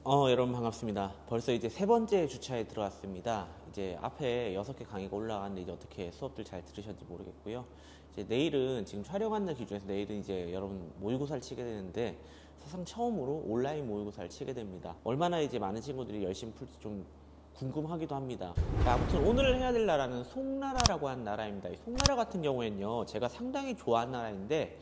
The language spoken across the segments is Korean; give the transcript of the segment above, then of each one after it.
여러분 반갑습니다. 벌써 이제 세 번째 주차에 들어왔습니다. 이제 앞에 6개 강의가 올라가는데 이제 어떻게 수업들 잘 들으셨는지 모르겠고요. 이제 내일은 지금 촬영하는 날 기준에서 내일은 이제 여러분 모의고사를 치게 되는데 사상 처음으로 온라인 모의고사를 치게 됩니다. 얼마나 이제 많은 친구들이 열심히 풀지 좀 궁금하기도 합니다. 자, 아무튼 오늘 해야 될 나라는 송나라라고 하는 나라입니다. 이 송나라 같은 경우에는요, 제가 상당히 좋아하는 나라인데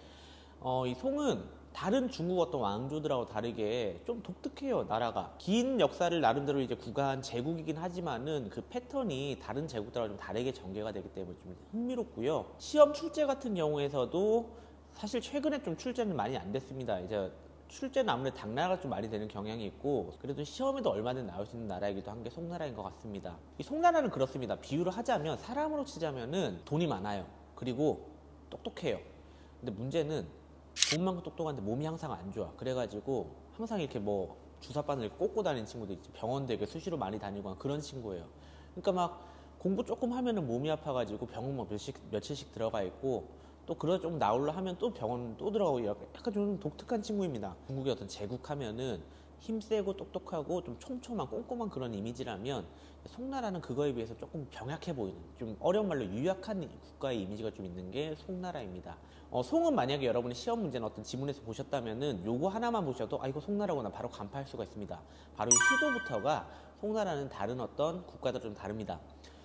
이 송은 다른 중국 어떤 왕조들하고 다르게 좀 독특해요. 나라가 긴 역사를 나름대로 이제 구가한 제국이긴 하지만은 그 패턴이 다른 제국들하고 좀 다르게 전개가 되기 때문에 좀 흥미롭고요. 시험 출제 같은 경우에서도 사실 최근에 좀 출제는 많이 안 됐습니다. 이제 출제는 아무래도 당나라가 좀 많이 되는 경향이 있고, 그래도 시험에도 얼마든 나올 수 있는 나라이기도 한 게 송나라인 것 같습니다. 이 송나라는 그렇습니다. 비유를 하자면 사람으로 치자면은 돈이 많아요. 그리고 똑똑해요. 근데 문제는 돈만큼 똑똑한데 몸이 항상 안 좋아. 그래가지고 항상 이렇게 뭐 주사바늘 꽂고 다니는 친구도 있지. 병원도 이렇게 수시로 많이 다니고 그런 친구예요. 그러니까 막 공부 조금 하면은 몸이 아파가지고 병원 뭐 며칠씩 들어가 있고, 또 그러 좀 나올라 하면 또 병원 또 들어가고, 약간 좀 독특한 친구입니다. 중국의 어떤 제국하면은 힘세고 똑똑하고 좀 촘촘한 꼼꼼한 그런 이미지라면, 송나라는 그거에 비해서 조금 병약해 보이는, 좀 어려운 말로 유약한 국가의 이미지가 좀 있는 게 송나라입니다. 송은 만약에 여러분이 시험 문제나 어떤 지문에서 보셨다면은 요거 하나만 보셔도 이거 송나라구나 바로 간파할 수가 있습니다. 바로 이 수도부터가 송나라는 다른 어떤 국가들은 좀 다릅니다.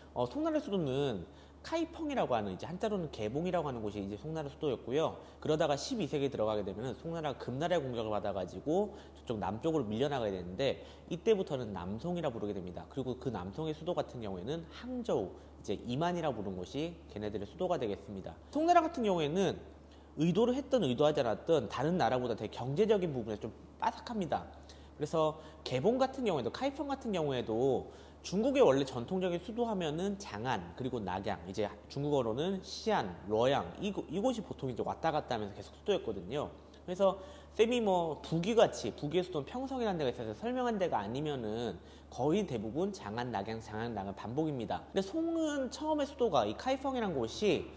송나라 수도는 카이펑이라고 하는, 이제 한자로는 개봉이라고 하는 곳이 이제 송나라 수도였고요. 그러다가 12세기에 들어가게 되면 송나라가 금나라의 공격을 받아가지고 저쪽 남쪽으로 밀려나가게 되는데, 이때부터는 남송이라 부르게 됩니다. 그리고 그 남송의 수도 같은 경우에는 항저우, 이제 이만이라 부르는 곳이 걔네들의 수도가 되겠습니다. 송나라 같은 경우에는 의도를 했든 의도하지 않았든 다른 나라보다 되게 경제적인 부분에서 좀 빠삭합니다. 그래서 개봉 같은 경우에도, 카이펑 같은 경우에도 중국의 원래 전통적인 수도 하면은 장안, 그리고 낙양, 이제 중국어로는 시안, 러양, 이곳이 보통 이제 왔다 갔다 하면서 계속 수도였거든요. 그래서 쌤이 뭐 북위같이, 북위의 수도는 평성이라는 데가 있어서 설명한 데가 아니면은 거의 대부분 장안, 낙양, 장안, 낙양 반복입니다. 근데 송은 처음에 수도가 이 카이펑이라는 곳이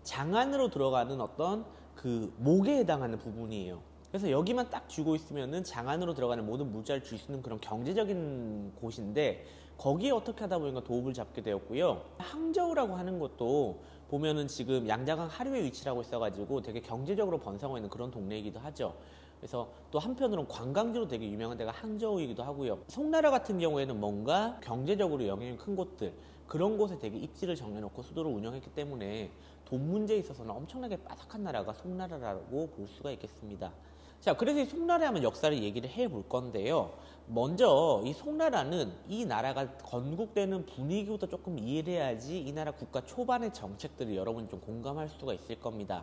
장안으로 들어가는 어떤 그 목에 해당하는 부분이에요. 그래서 여기만 딱 쥐고 있으면은 장안으로 들어가는 모든 물자를 줄 수 있는 그런 경제적인 곳인데, 거기에 어떻게 하다 보니까 도읍을 잡게 되었고요. 항저우라고 하는 것도 보면은 지금 양자강 하류의 위치라고 있어가지고 되게 경제적으로 번성하고 있는 그런 동네이기도 하죠. 그래서 또 한편으로는 관광지로 되게 유명한 데가 항저우이기도 하고요. 송나라 같은 경우에는 뭔가 경제적으로 영향이 큰 곳들, 그런 곳에 되게 입지를 정해놓고 수도를 운영했기 때문에 돈 문제에 있어서는 엄청나게 빠삭한 나라가 송나라라고 볼 수가 있겠습니다. 자, 그래서 이 송나라에 한번 역사를 얘기를 해볼 건데요. 먼저 이 송나라는, 이 나라가 건국되는 분위기부터 조금 이해를 해야지 이 나라 국가 초반의 정책들을 여러분이 좀 공감할 수가 있을 겁니다.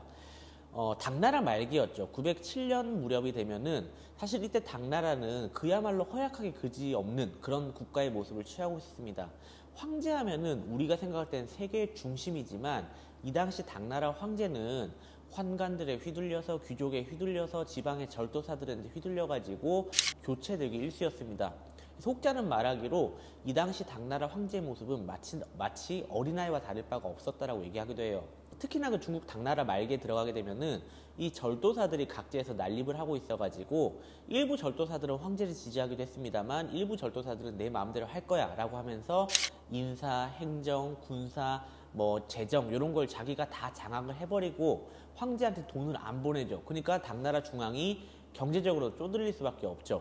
당나라 말기였죠. 907년 무렵이 되면은 사실 이때 당나라는 그야말로 허약하게 그지없는 그런 국가의 모습을 취하고 있습니다. 황제하면은 우리가 생각할 때는 세계의 중심이지만, 이 당시 당나라 황제는 환관들에 휘둘려서, 귀족에 휘둘려서, 지방의 절도사들한테 휘둘려가지고 교체되기 일쑤였습니다. 혹자는 말하기로 이 당시 당나라 황제의 모습은 마치 어린아이와 다를 바가 없었다라고 얘기하기도 해요. 특히나 그 중국 당나라 말기에 들어가게 되면은 이 절도사들이 각지에서 난립을 하고 있어가지고, 일부 절도사들은 황제를 지지하기도 했습니다만 일부 절도사들은 내 마음대로 할 거야 라고 하면서 인사, 행정, 군사, 뭐 재정 이런 걸 자기가 다 장악을 해버리고 황제한테 돈을 안 보내죠. 그러니까 당나라 중앙이 경제적으로 쪼들릴 수밖에 없죠.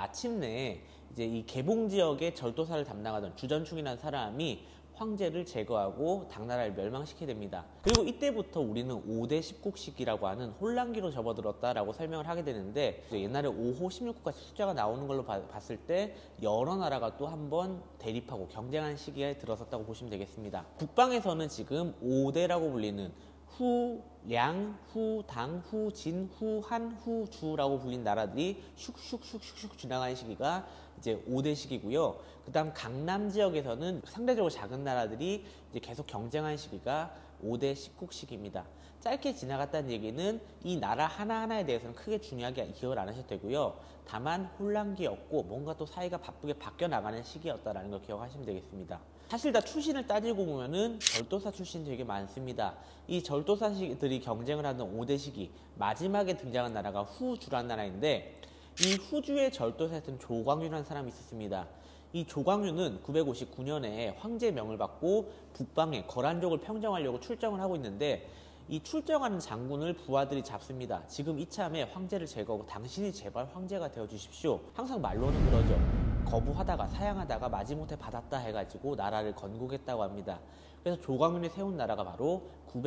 마침내 이제 이 개봉 지역의 절도사를 담당하던 주전충이라는 사람이 황제를 제거하고 당나라를 멸망시키게 됩니다. 그리고 이때부터 우리는 5대 10국시기라고 하는 혼란기로 접어들었다라고 설명을 하게 되는데, 옛날에 5호 16국까지 숫자가 나오는 걸로 봤을 때 여러 나라가 또 한 번 대립하고 경쟁하는 시기에 들어섰다고 보시면 되겠습니다. 북방에서는 지금 5대라고 불리는 후, 량, 후, 당, 후, 진, 후, 한, 후, 주라고 불린 나라들이 슉슉슉슉슉 지나가는 시기가 이제 5대 시기고요. 그 다음 강남 지역에서는 상대적으로 작은 나라들이 이제 계속 경쟁하는 시기가 5대 10국 시기입니다. 짧게 지나갔다는 얘기는 이 나라 하나하나에 대해서는 크게 중요하게 기억을 안 하셔도 되고요. 다만 혼란기였고 뭔가 또 사회가 바쁘게 바뀌어 나가는 시기였다라는 걸 기억하시면 되겠습니다. 사실 다 출신을 따지고 보면은 절도사 출신 되게 많습니다. 이 절도사들이 경쟁을 하는 5대 시기, 마지막에 등장한 나라가 후주란 나라인데, 이 후주의 절도사였던 조광유라는 사람이 있었습니다. 이 조광유는 959년에 황제의 명을 받고 북방에 거란족을 평정하려고 출정을 하고 있는데 이 출정하는 장군을 부하들이 잡습니다. 지금 이참에 황제를 제거하고 당신이 제발 황제가 되어주십시오. 항상 말로는 그러죠. 거부하다가 사양하다가 마지못해 받았다 해가지고 나라를 건국했다고 합니다. 그래서 조광윤이 세운 나라가 바로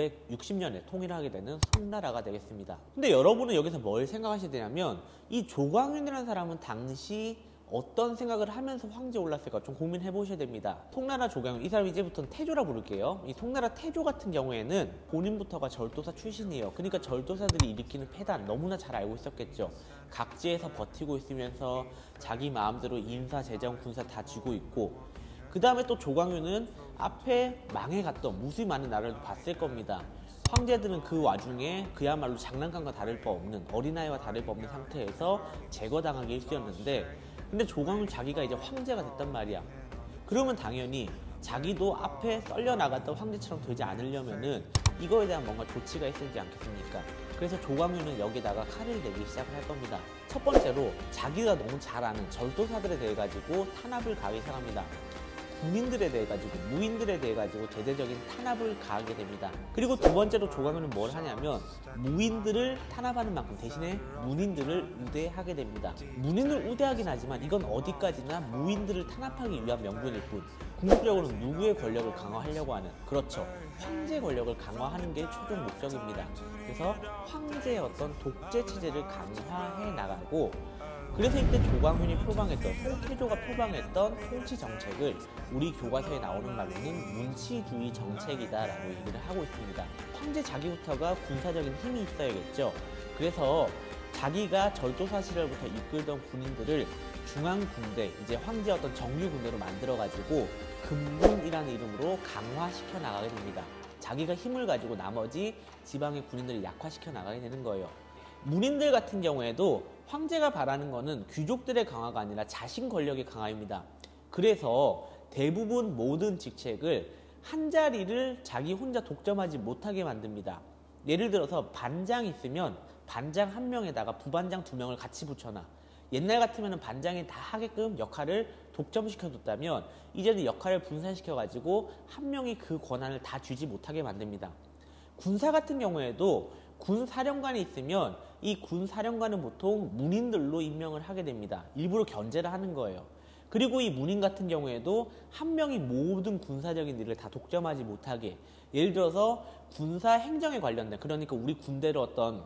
960년에 통일하게 되는 송나라가 되겠습니다. 근데 여러분은 여기서 뭘 생각하셔야 되냐면 이 조광윤이라는 사람은 당시 어떤 생각을 하면서 황제에 올랐을까 좀 고민해 보셔야 됩니다. 송나라 조광윤, 이 사람 이제부터는 태조라 부를게요. 이 송나라 태조 같은 경우에는 본인부터가 절도사 출신이에요. 그러니까 절도사들이 일으키는 패단 너무나 잘 알고 있었겠죠. 각지에서 버티고 있으면서 자기 마음대로 인사, 재정, 군사 다 쥐고 있고, 그 다음에 또 조광윤은 앞에 망해갔던 무수히 많은 나라를 봤을 겁니다. 황제들은 그 와중에 그야말로 장난감과 다를 바 없는, 어린아이와 다를 바 없는 상태에서 제거당하기 일쑤였는데, 근데 조광윤 자기가 이제 황제가 됐단 말이야. 그러면 당연히 자기도 앞에 썰려 나갔던 황제처럼 되지 않으려면은 이거에 대한 뭔가 조치가 있어야지 않겠습니까? 그래서 조광윤은 여기다가 칼을 내기 시작을 할 겁니다. 첫 번째로 자기가 너무 잘 아는 절도사들에 대해 가지고 탄압을 가하기 시작합니다. 군인들에 대해 가지고, 무인들에 대해 가지고 대대적인 탄압을 가하게 됩니다. 그리고 두 번째로 조광윤은 뭘 하냐면 무인들을 탄압하는 만큼 대신에 문인들을 우대하게 됩니다. 문인을 우대하긴 하지만 이건 어디까지나 무인들을 탄압하기 위한 명분일 뿐, 궁극적으로는 누구의 권력을 강화하려고 하는, 그렇죠, 황제의 권력을 강화하는 게 최종 목적입니다. 그래서 황제의 어떤 독재 체제를 강화해 나가고, 그래서 이때 조광윤이 표방했던, 송태조가 표방했던 통치 정책을 우리 교과서에 나오는 말로는 문치주의 정책이다라고 얘기를 하고 있습니다. 황제 자기부터가 군사적인 힘이 있어야겠죠. 그래서 자기가 절도사 시절부터 이끌던 군인들을 중앙군대, 이제 황제 어떤 정규군대로 만들어가지고 금군이라는 이름으로 강화시켜 나가게 됩니다. 자기가 힘을 가지고 나머지 지방의 군인들을 약화시켜 나가게 되는 거예요. 문인들 같은 경우에도 황제가 바라는 거는 귀족들의 강화가 아니라 자신 권력의 강화입니다. 그래서 대부분 모든 직책을 한 자리를 자기 혼자 독점하지 못하게 만듭니다. 예를 들어서 반장이 있으면 반장 한 명에다가 부반장 두 명을 같이 붙여놔. 옛날 같으면 반장이 다 하게끔 역할을 독점시켜뒀다면 이제는 역할을 분산시켜가지고 한 명이 그 권한을 다 쥐지 못하게 만듭니다. 군사 같은 경우에도 군사령관이 있으면 이 군사령관은 보통 문인들로 임명을 하게 됩니다. 일부러 견제를 하는 거예요. 그리고 이 문인 같은 경우에도 한 명이 모든 군사적인 일을 다 독점하지 못하게, 예를 들어서 군사 행정에 관련된, 그러니까 우리 군대를 어떤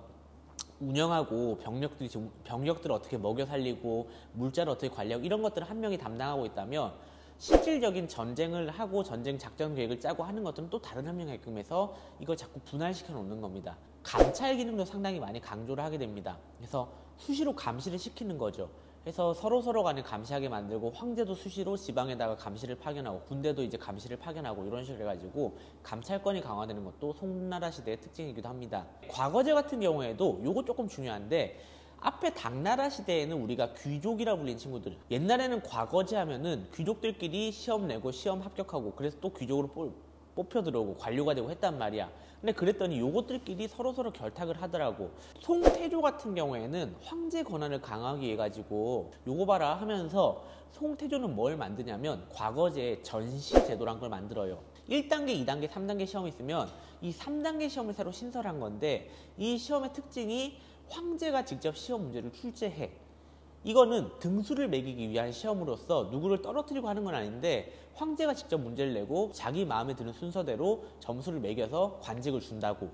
운영하고 병력들을 어떻게 먹여 살리고 물자를 어떻게 관리하고 이런 것들을 한 명이 담당하고 있다면 실질적인 전쟁을 하고 전쟁 작전 계획을 짜고 하는 것들은 또 다른 한 명이 하게끔 해서 이걸 자꾸 분할시켜 놓는 겁니다. 감찰 기능도 상당히 많이 강조를 하게 됩니다. 그래서 수시로 감시를 시키는 거죠. 그래서 서로 간에 감시하게 만들고, 황제도 수시로 지방에다가 감시를 파견하고, 군대도 이제 감시를 파견하고, 이런 식으로 해가지고 감찰권이 강화되는 것도 송나라 시대의 특징이기도 합니다. 과거제 같은 경우에도 요거 조금 중요한데, 앞에 당나라 시대에는 우리가 귀족이라 불린 친구들, 옛날에는 과거제 하면은 귀족들끼리 시험 내고 시험 합격하고 그래서 또 귀족으로 뽑혀 들어오고 관료가 되고 했단 말이야. 근데 그랬더니 요것들끼리 서로 결탁을 하더라고. 송태조 같은 경우에는 황제 권한을 강화하기 위해 가지고 요거 봐라 하면서 송태조는 뭘 만드냐면 과거제 전시 제도란 걸 만들어요. 1단계, 2단계, 3단계 시험이 있으면 이 3단계 시험을 새로 신설한 건데, 이 시험의 특징이 황제가 직접 시험 문제를 출제해. 이거는 등수를 매기기 위한 시험으로서 누구를 떨어뜨리고 하는 건 아닌데, 황제가 직접 문제를 내고 자기 마음에 드는 순서대로 점수를 매겨서 관직을 준다고.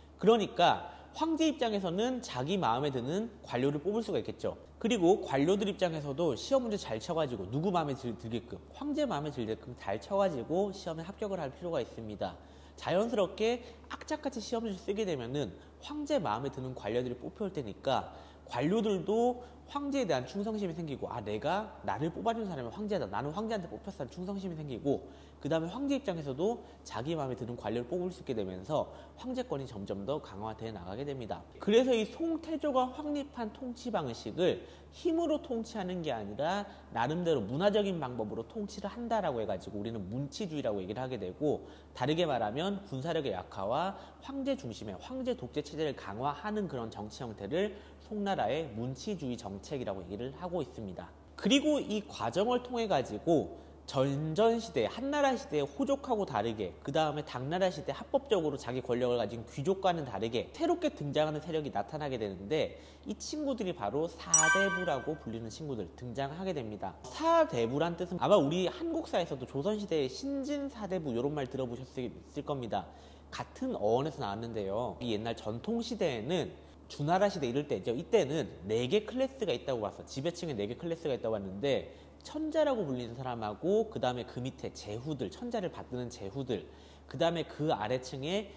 그러니까 황제 입장에서는 자기 마음에 드는 관료를 뽑을 수가 있겠죠. 그리고 관료들 입장에서도 시험 문제 잘 쳐가지고 누구 마음에 들게끔, 황제 마음에 들게끔 잘 쳐가지고 시험에 합격을 할 필요가 있습니다. 자연스럽게 악착같이 시험을 쓰게 되면은 황제 마음에 드는 관료들이 뽑혀올 테니까 관료들도 황제에 대한 충성심이 생기고, 아, 내가 나를 뽑아준 사람이 황제다, 나는 황제한테 뽑혔다는 충성심이 생기고, 그 다음에 황제 입장에서도 자기 마음에 드는 관료를 뽑을 수 있게 되면서 황제권이 점점 더 강화되어 나가게 됩니다. 그래서 이 송태조가 확립한 통치 방식을 힘으로 통치하는 게 아니라 나름대로 문화적인 방법으로 통치를 한다라고 해가지고 우리는 문치주의라고 얘기를 하게 되고, 다르게 말하면 군사력의 약화와 황제 중심의 황제 독재 체제를 강화하는 그런 정치 형태를 송나라의 문치주의 정책이라고 얘기를 하고 있습니다. 그리고 이 과정을 통해 가지고 전전시대, 한나라 시대에 호족하고 다르게, 그 다음에 당나라 시대 합법적으로 자기 권력을 가진 귀족과는 다르게 새롭게 등장하는 세력이 나타나게 되는데, 이 친구들이 바로 사대부라고 불리는 친구들 등장하게 됩니다. 사대부란 뜻은 아마 우리 한국사에서도 조선시대의 신진사대부 이런 말 들어보셨을 겁니다. 같은 어원에서 나왔는데요. 이 옛날 전통시대에는 주나라 시대 이럴 때죠. 이때는 4개 클래스가 있다고 봤어. 지배층에 4개 클래스가 있다고 봤는데, 천자라고 불리는 사람하고, 그 다음에 그 밑에 제후들, 천자를 받드는 제후들, 그 다음에 그 아래층에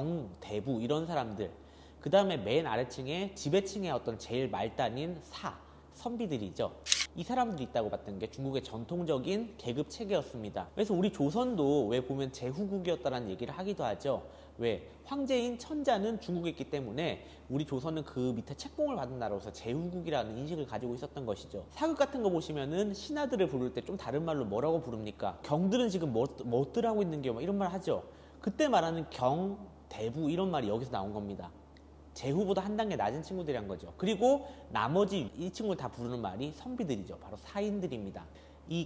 경대부 이런 사람들, 그 다음에 맨 아래층에 지배층의 어떤 제일 말단인 선비들이죠. 이 사람들이 있다고 봤던 게 중국의 전통적인 계급 체계였습니다. 그래서 우리 조선도 왜 보면 제후국이었다라는 얘기를 하기도 하죠. 왜? 황제인 천자는 중국에 있기 때문에 우리 조선은 그 밑에 책봉을 받은 나라로서 제후국이라는 인식을 가지고 있었던 것이죠. 사극 같은 거 보시면은 신하들을 부를 때 좀 다른 말로 뭐라고 부릅니까? 경들은 지금 뭐들 하고 있는 게 이런 말 하죠. 그때 말하는 경, 대부 이런 말이 여기서 나온 겁니다. 제후보다 한 단계 낮은 친구들이란 거죠. 그리고 나머지 이 친구를 다 부르는 말이 선비들이죠. 바로 사인들입니다. 이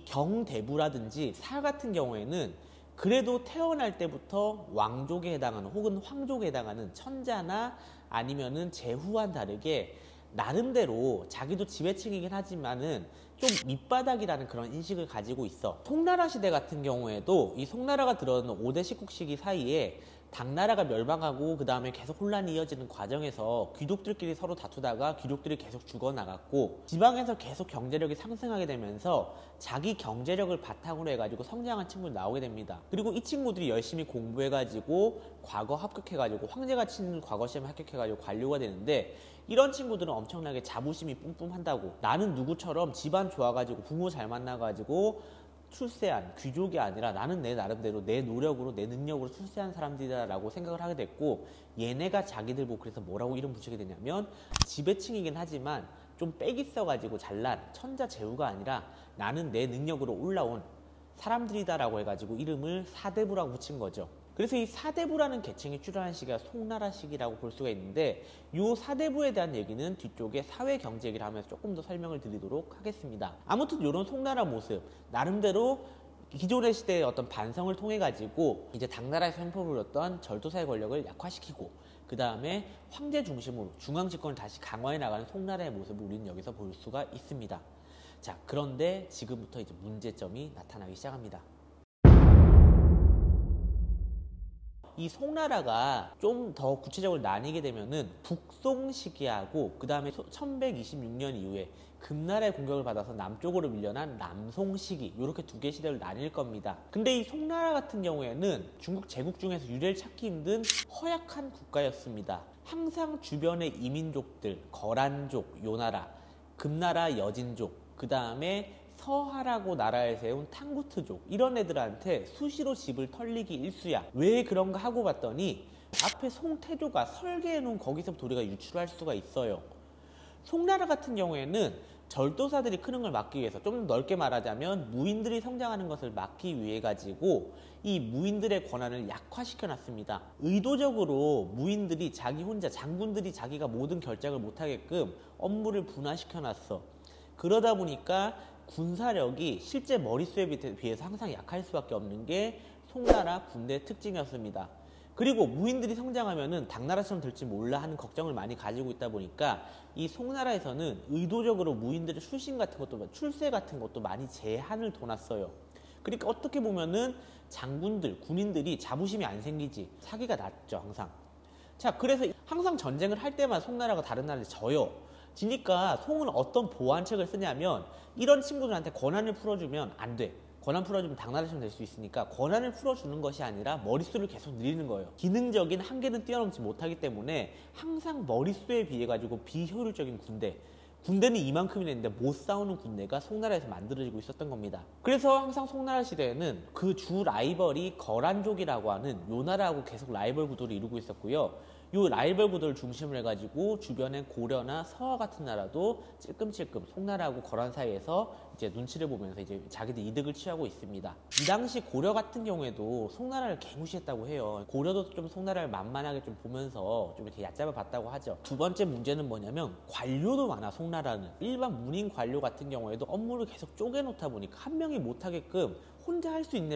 경대부라든지 사 같은 경우에는 그래도 태어날 때부터 왕족에 해당하는 혹은 황족에 해당하는 천자나 아니면은 제후와는 다르게 나름대로 자기도 지배층이긴 하지만은 좀 밑바닥이라는 그런 인식을 가지고 있어. 송나라 시대 같은 경우에도 이 송나라가 들어오는 5대 십국 시기 사이에 당나라가 멸망하고 그 다음에 계속 혼란이 이어지는 과정에서 귀족들끼리 서로 다투다가 귀족들이 계속 죽어나갔고, 지방에서 계속 경제력이 상승하게 되면서 자기 경제력을 바탕으로 해가지고 성장한 친구들 나오게 됩니다. 그리고 이 친구들이 열심히 공부해가지고 과거 합격해가지고 황제가 치는 과거 시험에 합격해가지고 관료가 되는데, 이런 친구들은 엄청나게 자부심이 뿜뿜한다고, 나는 누구처럼 집안 좋아가지고 부모 잘 만나가지고 출세한 귀족이 아니라 나는 내 나름대로 내 노력으로 내 능력으로 출세한 사람들이다 라고 생각을 하게 됐고, 얘네가 자기들 보고 그래서 뭐라고 이름 붙이게 되냐면 지배층이긴 하지만 좀 빽 있어가지고 잘난 천자 제후가 아니라 나는 내 능력으로 올라온 사람들이다 라고 해가지고 이름을 사대부라고 붙인 거죠. 그래서 이 사대부라는 계층이 출현한 시기가 송나라 시기라고 볼 수가 있는데, 이 사대부에 대한 얘기는 뒤쪽에 사회경제 얘기를 하면서 조금 더 설명을 드리도록 하겠습니다. 아무튼 이런 송나라 모습, 나름대로 기존의 시대의 어떤 반성을 통해 가지고 이제 당나라에서 횡포를 부렸던 절도사의 권력을 약화시키고, 그 다음에 황제 중심으로 중앙 집권을 다시 강화해 나가는 송나라의 모습을 우리는 여기서 볼 수가 있습니다. 자, 그런데 지금부터 이제 문제점이 나타나기 시작합니다. 이 송나라가 좀 더 구체적으로 나뉘게 되면은 북송 시기하고, 그 다음에 1126년 이후에 금나라의 공격을 받아서 남쪽으로 밀려난 남송 시기, 이렇게 두 개의 시대를 나뉠 겁니다. 근데 이 송나라 같은 경우에는 중국 제국 중에서 유례를 찾기 힘든 허약한 국가였습니다. 항상 주변의 이민족들, 거란족, 요나라, 금나라 여진족, 그 다음에 서하라고 나라에 세운 탕구트족, 이런 애들한테 수시로 집을 털리기 일쑤야. 왜 그런가 하고 봤더니 앞에 송태조가 설계해놓은 거기서부터 우리가 유출할 수가 있어요. 송나라 같은 경우에는 절도사들이 크는 걸 막기 위해서, 좀 넓게 말하자면 무인들이 성장하는 것을 막기 위해 가지고 이 무인들의 권한을 약화시켜 놨습니다. 의도적으로 무인들이 자기 혼자, 장군들이 자기가 모든 결정을 못하게끔 업무를 분화시켜 놨어. 그러다 보니까 군사력이 실제 머릿수에 비해서 항상 약할 수밖에 없는 게 송나라 군대의 특징이었습니다. 그리고 무인들이 성장하면은 당나라처럼 될지 몰라 하는 걱정을 많이 가지고 있다 보니까 이 송나라에서는 의도적으로 무인들의 출신 같은 것도, 출세 같은 것도 많이 제한을 둬놨어요. 그러니까 어떻게 보면은 장군들, 군인들이 자부심이 안 생기지, 사기가 났죠 항상. 자, 그래서 항상 전쟁을 할 때만 송나라가 다른 나라에 져요. 지니까 송은 어떤 보완책을 쓰냐면, 이런 친구들한테 권한을 풀어주면 안 돼. 권한 풀어주면 당나라처럼 될 수 있으니까 권한을 풀어주는 것이 아니라 머릿수를 계속 늘리는 거예요. 기능적인 한계는 뛰어넘지 못하기 때문에 항상 머릿수에 비해 가지고 비효율적인 군대는 이만큼이나 있는데 못 싸우는 군대가 송나라에서 만들어지고 있었던 겁니다. 그래서 항상 송나라 시대에는 그 주 라이벌이 거란족이라고 하는 요나라하고 계속 라이벌 구도를 이루고 있었고요. 이 라이벌 구도를 중심으로 해가지고 주변에 고려나 서하 같은 나라도 찔끔찔끔 송나라하고 거란 사이에서 이제 눈치를 보면서 이제 자기들 이득을 취하고 있습니다. 이 당시 고려 같은 경우에도 송나라를 개무시했다고 해요. 고려도 좀 송나라를 만만하게 좀 보면서 좀 이렇게 얕잡아 봤다고 하죠. 두 번째 문제는 뭐냐면 관료도 많아. 송나라는 일반 문인 관료 같은 경우에도 업무를 계속 쪼개놓다 보니까 한 명이 못하게끔 혼자 할 수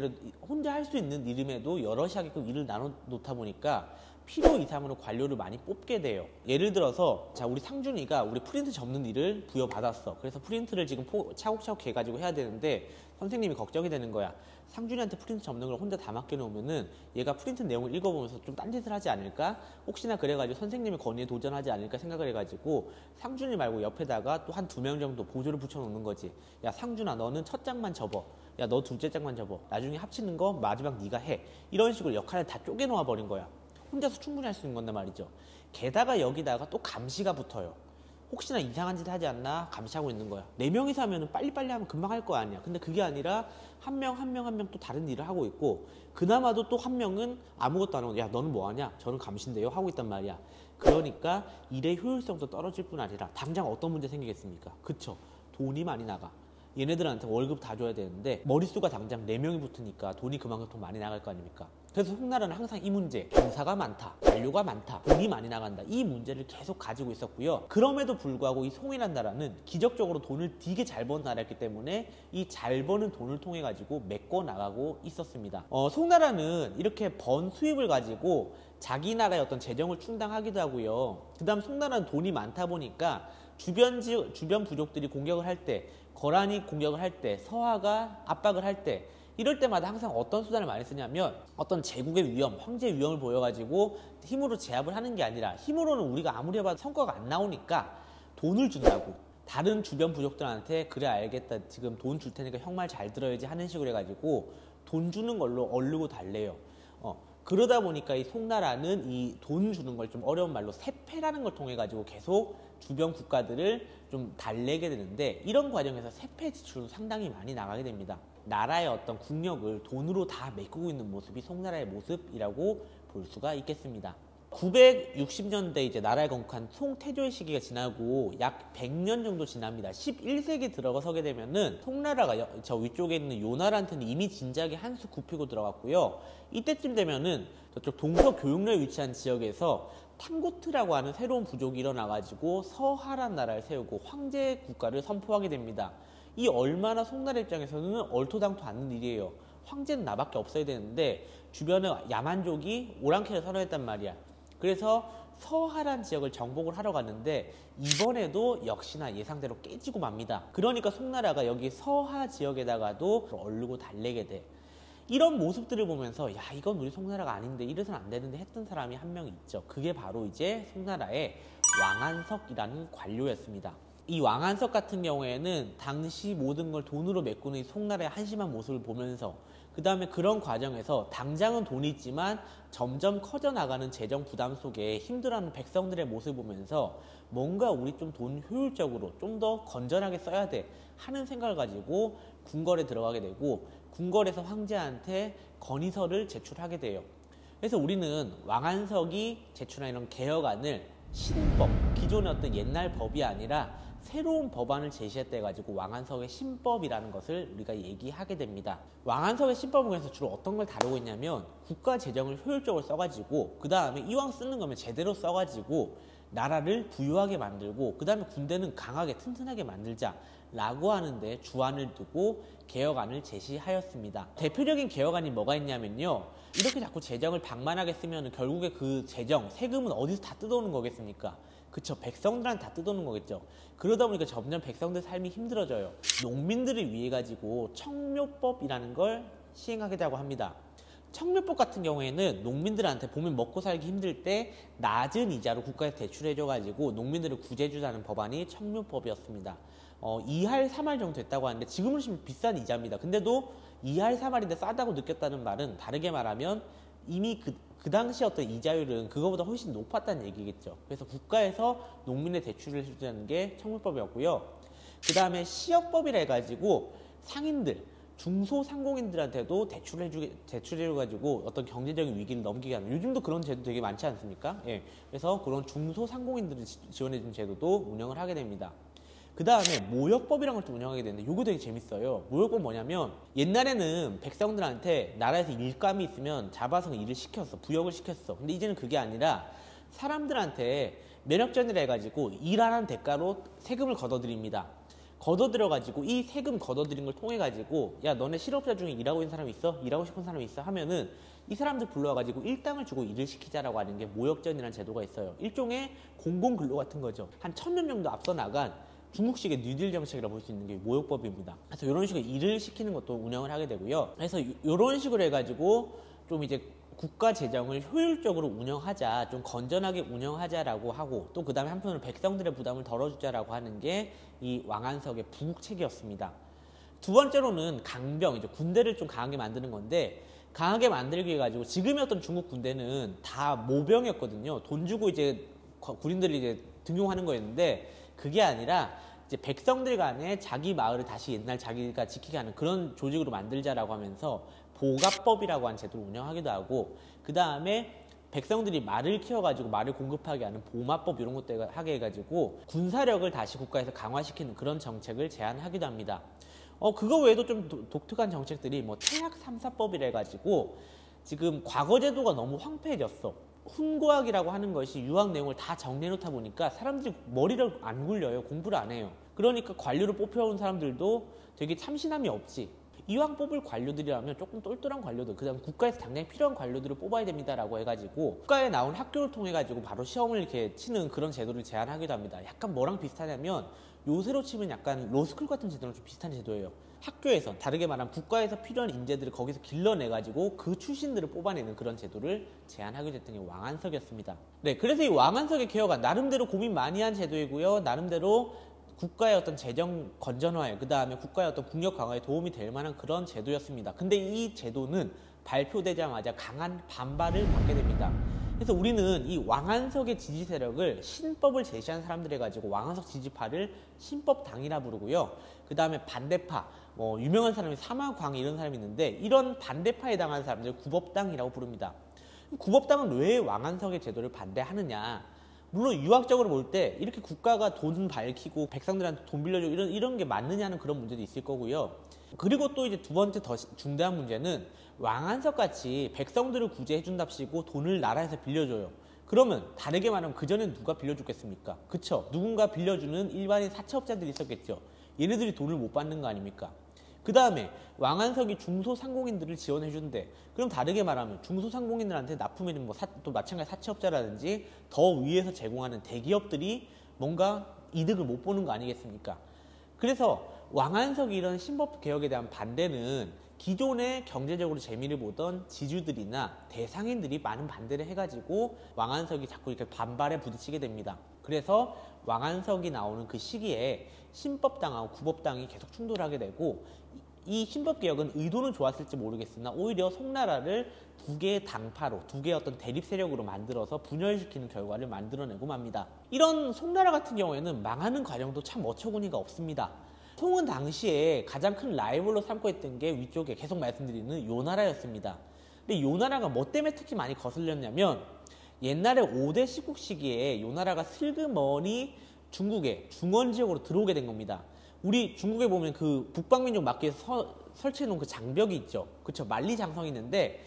있는 일임에도 여럿이 하게끔 일을 나눠 놓다 보니까 필요 이상으로 관료를 많이 뽑게 돼요. 예를 들어서 자, 우리 상준이가 우리 프린트 접는 일을 부여받았어. 그래서 프린트를 지금 차곡차곡 해가지고 해야 되는데 선생님이 걱정이 되는 거야. 상준이한테 프린트 접는 걸 혼자 다 맡겨놓으면은 얘가 프린트 내용을 읽어보면서 좀 딴짓을 하지 않을까? 혹시나 그래가지고 선생님의 건의에 도전하지 않을까 생각을 해가지고 상준이 말고 옆에다가 또 한 2명 정도 보조를 붙여놓는 거지. 야, 상준아, 너는 첫 장만 접어. 야, 너 둘째 장만 접어. 나중에 합치는 거 마지막 네가 해. 이런 식으로 역할을 다 쪼개놓아 버린 거야. 혼자서 충분히 할 수 있는 건데 말이죠. 게다가 여기다가 또 감시가 붙어요. 혹시나 이상한 짓 하지 않나 감시하고 있는 거야. 4명이서 하면 빨리빨리 하면 금방 할 거 아니야. 근데 그게 아니라 한 명 또 다른 일을 하고 있고, 그나마도 또 한 명은 아무것도 안 하고, 야, 너는 뭐 하냐? 저는 감시인데요 하고 있단 말이야. 그러니까 일의 효율성도 떨어질 뿐 아니라 당장 어떤 문제 생기겠습니까? 그쵸? 돈이 많이 나가. 얘네들한테 월급 다 줘야 되는데 머릿수가 당장 4명이 붙으니까 돈이 그만큼 더 많이 나갈 거 아닙니까? 그래서 송나라는 항상 이 문제, 경사가 많다, 관료가 많다, 돈이 많이 나간다, 이 문제를 계속 가지고 있었고요. 그럼에도 불구하고 이 송이란 나라는 기적적으로 돈을 되게 잘 버는 나라였기 때문에 이 잘 버는 돈을 통해 가지고 메꿔 나가고 있었습니다. 송나라는 이렇게 번 수입을 가지고 자기 나라의 어떤 재정을 충당하기도 하고요. 그 다음 송나라는 돈이 많다 보니까 주변 부족들이 공격을 할 때, 거란이 공격을 할 때, 서하가 압박을 할 때, 이럴 때마다 항상 어떤 수단을 많이 쓰냐면 어떤 제국의 위험, 황제의 위험을 보여가지고 힘으로 제압을 하는 게 아니라 힘으로는 우리가 아무리 해봐도 성과가 안 나오니까 돈을 준다고. 다른 주변 부족들한테 그래 알겠다, 지금 돈 줄 테니까 형 말 잘 들어야지 하는 식으로 해가지고 돈 주는 걸로 얼르고 달래요. 그러다 보니까 이 송나라는 이 돈 주는 걸 좀 어려운 말로 세패라는 걸 통해 가지고 계속 주변 국가들을 좀 달래게 되는데, 이런 과정에서 세패 지출도 상당히 많이 나가게 됩니다. 나라의 어떤 국력을 돈으로 다 메꾸고 있는 모습이 송나라의 모습이라고 볼 수가 있겠습니다. 960년대 이제 나라에 건국한 송태조의 시기가 지나고 약 100년 정도 지납니다. 11세기 들어서게 되면은 송나라가 저 위쪽에 있는 요나라한테는 이미 진작에 한 수 굽히고 들어갔고요. 이때쯤 되면은 저쪽 동서교육로에 위치한 지역에서 탕고트라고 하는 새로운 부족이 일어나가지고 서하란 나라를 세우고 황제 국가를 선포하게 됩니다. 이 얼마나 송나라 입장에서는 얼토당토 않는 일이에요. 황제는 나밖에 없어야 되는데 주변에 야만족이 오랑캐를 선호했단 말이야. 그래서 서하란 지역을 정복을 하러 갔는데 이번에도 역시나 예상대로 깨지고 맙니다. 그러니까 송나라가 여기 서하 지역에다가도 얼르고 달래게 돼. 이런 모습들을 보면서 야, 이건 우리 송나라가 아닌데, 이래서는 안 되는데 했던 사람이 한 명 있죠. 그게 바로 이제 송나라의 왕안석이라는 관료였습니다. 이 왕안석 같은 경우에는 당시 모든 걸 돈으로 메꾸는 이 송나라의 한심한 모습을 보면서, 그 다음에 그런 과정에서 당장은 돈이 있지만 점점 커져나가는 재정 부담 속에 힘들어하는 백성들의 모습을 보면서 뭔가 우리 좀 돈 효율적으로 좀 더 건전하게 써야 돼 하는 생각을 가지고 궁궐에 들어가게 되고, 궁궐에서 황제한테 건의서를 제출하게 돼요. 그래서 우리는 왕안석이 제출한 이런 개혁안을 신법, 기존의 어떤 옛날 법이 아니라 새로운 법안을 제시했다 해가지고 왕안석의 신법이라는 것을 우리가 얘기하게 됩니다. 왕안석의 신법은 그래서 주로 어떤 걸 다루고 있냐면 국가 재정을 효율적으로 써가지고, 그 다음에 이왕 쓰는 거면 제대로 써가지고 나라를 부유하게 만들고, 그 다음에 군대는 강하게 튼튼하게 만들자 라고 하는데 주안을 두고 개혁안을 제시하였습니다. 대표적인 개혁안이 뭐가 있냐면요, 이렇게 자꾸 재정을 방만하게 쓰면 결국에 그 재정, 세금은 어디서 다 뜯어오는 거겠습니까? 그쵸, 백성들한테 다 뜯어오는 거겠죠. 그러다 보니까 점점 백성들 삶이 힘들어져요. 농민들을 위해 가지고 청묘법이라는 걸 시행하겠다고 합니다. 청묘법 같은 경우에는 농민들한테 보면 먹고 살기 힘들 때 낮은 이자로 국가에서 대출해줘가지고 농민들을 구제해주자는 법안이 청묘법이었습니다. 2할 3할 정도 됐다고 하는데 지금으로 치면 비싼 이자입니다. 근데도 2할 3할인데 싸다고 느꼈다는 말은, 다르게 말하면 이미 그 당시 어떤 이자율은 그거보다 훨씬 높았다는 얘기겠죠. 그래서 국가에서 농민의 대출을 해주자는 게 청묘법이었고요. 그 다음에 시역법이라 해가지고 상인들, 중소상공인들한테도 대출해줘가지고 어떤 경제적인 위기를 넘기게 하는, 요즘도 그런 제도 되게 많지 않습니까? 예. 그래서 그런 중소상공인들을 지원해주는 제도도 운영을 하게 됩니다. 그 다음에 모역법이라는 걸 또 운영하게 되는데 요거 되게 재밌어요. 모역법 뭐냐면 옛날에는 백성들한테 나라에서 일감이 있으면 잡아서 일을 시켰어. 부역을 시켰어. 근데 이제는 그게 아니라 사람들한테 면역전이라 해가지고 일하는 대가로 세금을 걷어들입니다. 걷어들여가지고 이 세금 걷어들인 걸 통해가지고 야 너네 실업자 중에 일하고 있는 사람이 있어? 일하고 싶은 사람이 있어? 하면은 이 사람들 불러와가지고 일당을 주고 일을 시키자라고 하는 게 모역전이라는 제도가 있어요. 일종의 공공근로 같은 거죠. 한 1000년 정도 앞서 나간 중국식의 뉴딜 정책이라고 볼 수 있는 게 모역법입니다. 그래서 이런 식으로 일을 시키는 것도 운영을 하게 되고요. 그래서 이런 식으로 해가지고 좀 이제 국가 재정을 효율적으로 운영하자, 좀 건전하게 운영하자라고 하고 또 그 다음에 한편으로 백성들의 부담을 덜어주자라고 하는 게 이 왕안석의 부국책이었습니다. 두 번째로는 강병, 이제 군대를 좀 강하게 만드는 건데 강하게 만들기 위해 가지고 지금의 어떤 중국 군대는 다 모병이었거든요. 돈 주고 이제 군인들이 이제 등용하는 거였는데 그게 아니라 이제 백성들 간에 자기 마을을 다시 옛날 자기가 지키게 하는 그런 조직으로 만들자라고 하면서 보갑법이라고 하는 제도를 운영하기도 하고 그 다음에 백성들이 말을 키워가지고 말을 공급하게 하는 보마법 이런 것도 하게 해가지고 군사력을 다시 국가에서 강화시키는 그런 정책을 제안하기도 합니다. 그거 외에도 좀 독특한 정책들이 뭐 태약 삼사법이라 해가지고 지금 과거 제도가 너무 황폐해졌어. 훈고학이라고 하는 것이 유학 내용을 다 정리해놓다 보니까 사람들이 머리를 안 굴려요. 공부를 안 해요. 그러니까 관료로 뽑혀온 사람들도 되게 참신함이 없지. 이왕 뽑을 관료들이라면 조금 똘똘한 관료들, 그 다음 국가에서 당장히 필요한 관료들을 뽑아야 됩니다라고 해가지고 국가에 나온 학교를 통해가지고 바로 시험을 이렇게 치는 그런 제도를 제안하기도 합니다. 약간 뭐랑 비슷하냐면 요새로 치면 약간 로스쿨 같은 제도랑 좀 비슷한 제도예요. 학교에서 다르게 말하면 국가에서 필요한 인재들을 거기서 길러내가지고 그 출신들을 뽑아내는 그런 제도를 제안하게 됐던 게 왕안석이었습니다. 네, 그래서 이 왕안석의 개혁안 나름대로 고민 많이 한 제도이고요. 나름대로 국가의 어떤 재정 건전화에 그 다음에 국가의 어떤 국력 강화에 도움이 될 만한 그런 제도였습니다. 근데 이 제도는 발표되자마자 강한 반발을 받게 됩니다. 그래서 우리는 이 왕안석의 지지 세력을 신법을 제시한 사람들 해가지고 왕안석 지지파를 신법당이라 부르고요. 그 다음에 반대파, 유명한 사람이 사마광 이런 사람이 있는데 이런 반대파에 해당하는 사람들 구법당이라고 부릅니다. 구법당은 왜 왕안석의 제도를 반대하느냐? 물론 유학적으로 볼 때 이렇게 국가가 돈 밝히고 백성들한테 돈 빌려주고 이런 게 맞느냐는 그런 문제도 있을 거고요. 그리고 또 이제 두 번째 더 중대한 문제는 왕안석 같이 백성들을 구제해준답시고 돈을 나라에서 빌려줘요. 그러면 다르게 말하면 그전엔 누가 빌려줬겠습니까? 그쵸? 누군가 빌려주는 일반인 사채업자들이 있었겠죠. 얘네들이 돈을 못 받는 거 아닙니까? 그 다음에 왕안석이 중소상공인들을 지원해준대. 그럼 다르게 말하면 중소상공인들한테 납품해준 또 마찬가지 사채업자라든지 더 위에서 제공하는 대기업들이 뭔가 이득을 못 보는 거 아니겠습니까? 그래서 왕안석이 이런 신법개혁에 대한 반대는 기존에 경제적으로 재미를 보던 지주들이나 대상인들이 많은 반대를 해가지고 왕안석이 자꾸 이렇게 반발에 부딪히게 됩니다. 그래서 왕안석이 나오는 그 시기에 신법당하고 구법당이 계속 충돌하게 되고 이 신법개혁은 의도는 좋았을지 모르겠으나 오히려 송나라를 두 개의 당파로, 두 개의 어떤 대립 세력으로 만들어서 분열시키는 결과를 만들어내고 맙니다. 이런 송나라 같은 경우에는 망하는 과정도 참 어처구니가 없습니다. 송은 당시에 가장 큰 라이벌로 삼고 있던 게 위쪽에 계속 말씀드리는 요나라였습니다. 근데 요나라가 뭐 때문에 특히 많이 거슬렸냐면 옛날에 5대 시국 시기에 요나라가 슬그머니 중국의 중원 지역으로 들어오게 된 겁니다. 우리 중국에 보면 그 북방민족 막기에서 설치해놓은 그 장벽이 있죠. 그쵸? 만리장성이 있는데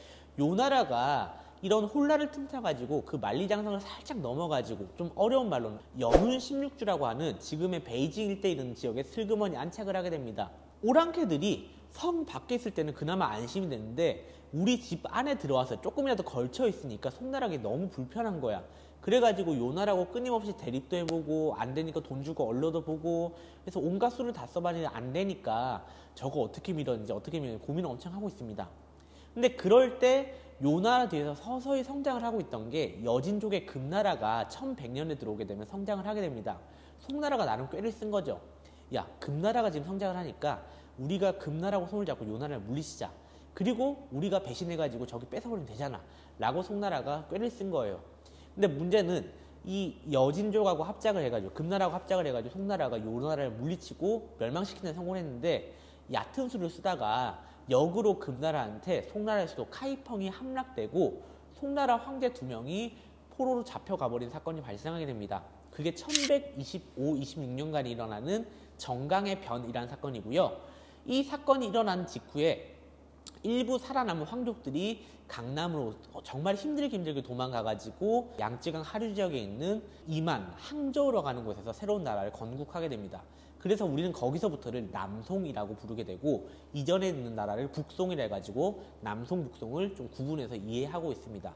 요나라가 이런 홀라를 틈타가지고 그 만리장성을 살짝 넘어가지고 좀 어려운 말로는 연운 16주라고 하는 지금의 베이징 일대에 있는 지역에 슬그머니 안착을 하게 됩니다. 오랑캐들이 성 밖에 있을 때는 그나마 안심이 되는데 우리 집 안에 들어와서 조금이라도 걸쳐 있으니까 송나라가 너무 불편한 거야. 그래가지고 요나라고 끊임없이 대립도 해보고 안 되니까 돈 주고 얼러도 보고 그래서 온갖 수를 다 써봤는데 안 되니까 저거 어떻게 밀었는지 어떻게 밀었는지 고민을 엄청 하고 있습니다. 근데 그럴 때 요나라 뒤에서 서서히 성장을 하고 있던 게 여진족의 금나라가 1100년에 들어오게 되면 성장을 하게 됩니다. 송나라가 나름 꾀를 쓴 거죠. 야, 금나라가 지금 성장을 하니까 우리가 금나라하고 손을 잡고 요나라를 물리치자. 그리고 우리가 배신해가지고 저기 뺏어버리면 되잖아. 라고 송나라가 꾀를 쓴 거예요. 근데 문제는 이 여진족하고 합작을 해가지고 금나라하고 합작을 해가지고 송나라가 요나라를 물리치고 멸망시키는 데 성공했는데 얕은 수를 쓰다가 역으로 금나라한테 송나라의 수도 카이펑이 함락되고 송나라 황제 2명이 포로로 잡혀가버린 사건이 발생하게 됩니다. 그게 1125, 26년간 일어나는 정강의 변이라는 사건이고요. 이 사건이 일어난 직후에 일부 살아남은 황족들이 강남으로 정말 힘들게 도망가가지고 양쯔강 하류 지역에 있는 이만, 항저우로 가는 곳에서 새로운 나라를 건국하게 됩니다. 그래서 우리는 거기서부터를 남송이라고 부르게 되고, 이전에 있는 나라를 북송이라 해가지고 남송, 북송을 좀 구분해서 이해하고 있습니다.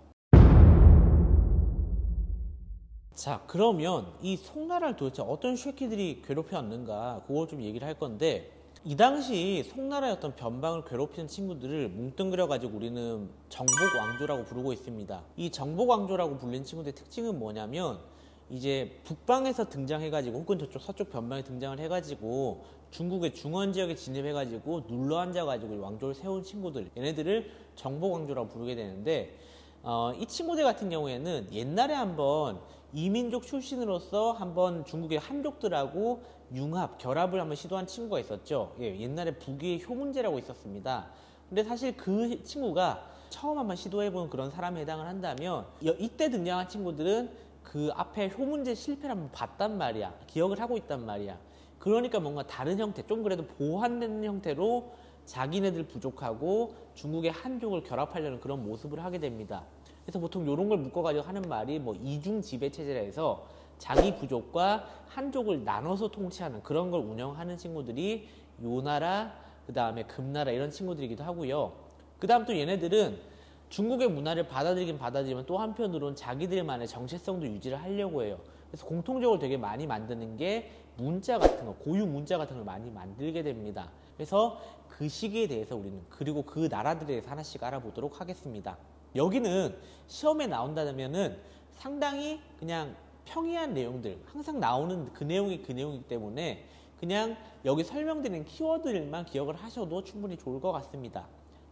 자, 그러면 이 송나라를 도대체 어떤 쉐키들이 괴롭혀왔는가, 그걸 좀 얘기를 할 건데, 이 당시 송나라의 어떤 변방을 괴롭히는 친구들을 뭉뚱그려가지고 우리는 정복왕조라고 부르고 있습니다. 이 정복왕조라고 불리는 친구들의 특징은 뭐냐면, 이제 북방에서 등장해가지고 혹은 저쪽 서쪽 변방에 등장을 해가지고 중국의 중원 지역에 진입해가지고 눌러앉아가지고 왕조를 세운 친구들, 얘네들을 정복왕조라고 부르게 되는데, 이 친구들 같은 경우에는 옛날에 한번 이민족 출신으로서 한번 중국의 한족들하고 결합을 한번 시도한 친구가 있었죠. 예, 옛날에 북위의 효문제라고 있었습니다. 근데 사실 그 친구가 처음 한번 시도해본 그런 사람에 해당을 한다면, 이때 등장한 친구들은 그 앞에 효문제 실패를 한번 봤단 말이야. 기억을 하고 있단 말이야. 그러니까 뭔가 다른 형태, 좀 그래도 보완된 형태로 자기네들 부족하고 중국의 한족을 결합하려는 그런 모습을 하게 됩니다. 그래서 보통 이런 걸 묶어가지고 하는 말이 뭐 이중 지배 체제라 해서 자기 부족과 한족을 나눠서 통치하는 그런 걸 운영하는 친구들이 요나라, 그 다음에 금나라 이런 친구들이기도 하고요. 그 다음 또 얘네들은 중국의 문화를 받아들이긴 받아들이면 또 한편으로는 자기들만의 정체성도 유지를 하려고 해요. 그래서 공통적으로 되게 많이 만드는 게 문자 같은 거, 고유 문자 같은 걸 많이 만들게 됩니다. 그래서 그 시기에 대해서 우리는, 그리고 그 나라들에 대해서 하나씩 알아보도록 하겠습니다. 여기는 시험에 나온다면은 상당히 그냥 평이한 내용들, 항상 나오는 그 내용이 그 내용이기 때문에 그냥 여기 설명드리는 키워드들만 기억을 하셔도 충분히 좋을 것 같습니다.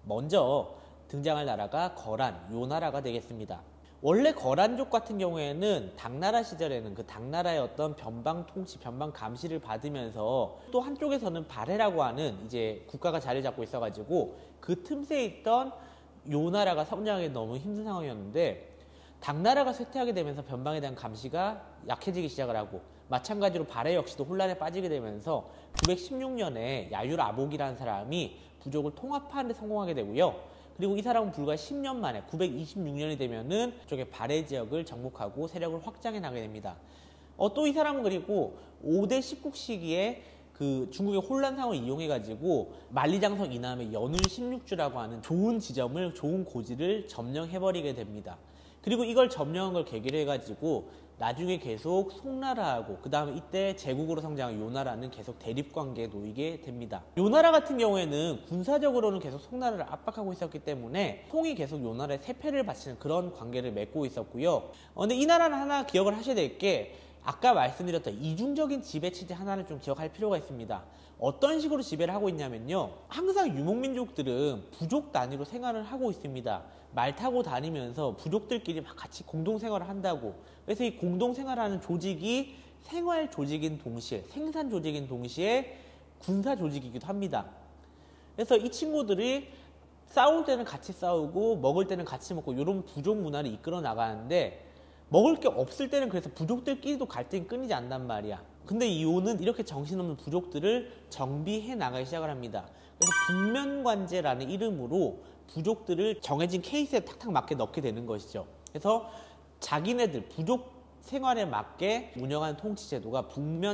먼저 등장할 나라가 거란, 요 나라가 되겠습니다. 원래 거란족 같은 경우에는 당나라 시절에는 그 당나라의 어떤 변방 통치, 변방 감시를 받으면서 또 한쪽에서는 발해라고 하는 이제 국가가 자리 잡고 있어가지고 그 틈새에 있던 요 나라가 성장하기 너무 힘든 상황이었는데, 당나라가 쇠퇴하게 되면서 변방에 대한 감시가 약해지기 시작을 하고, 마찬가지로 발해 역시도 혼란에 빠지게 되면서 916년에 야율아복이라는 사람이 부족을 통합하는 데 성공하게 되고요. 그리고 이 사람은 불과 10년 만에 926년이 되면은 그쪽의 발해 지역을 정복하고 세력을 확장해 나가게 됩니다. 또 이 사람은 그리고 5대 10국 시기에 그 중국의 혼란 상황을 이용해가지고 만리장성 이남의 연운 16주라고 하는 좋은 지점을, 좋은 고지를 점령해버리게 됩니다. 그리고 이걸 점령한 걸 계기로 해가지고 나중에 계속 송나라하고 그 다음에 이때 제국으로 성장한 요나라는 계속 대립관계에 놓이게 됩니다. 요나라 같은 경우에는 군사적으로는 계속 송나라를 압박하고 있었기 때문에 송이 계속 요나라에 세패를 바치는 그런 관계를 맺고 있었고요. 근데 이 나라는 하나 기억을 하셔야 될 게, 아까 말씀드렸던 이중적인 지배체제 하나를 좀 기억할 필요가 있습니다. 어떤 식으로 지배를 하고 있냐면요, 항상 유목민족들은 부족 단위로 생활을 하고 있습니다. 말 타고 다니면서 부족들끼리 막 같이 공동생활을 한다고. 그래서 이 공동생활하는 조직이 생활 조직인 동시에, 생산 조직인 동시에 군사 조직이기도 합니다. 그래서 이 친구들이 싸울 때는 같이 싸우고 먹을 때는 같이 먹고 이런 부족 문화를 이끌어 나가는데, 먹을 게 없을 때는 그래서 부족들끼리도 갈등이 끊이지 않단 말이야. 근데 이오는 이렇게 정신없는 부족들을 정비해 나가기 시작을 합니다. 그래서 북면관제라는 이름으로 부족들을 정해진 케이스에 탁탁 맞게 넣게 되는 것이죠. 그래서 자기네들 부족 생활에 맞게 운영하는 통치제도가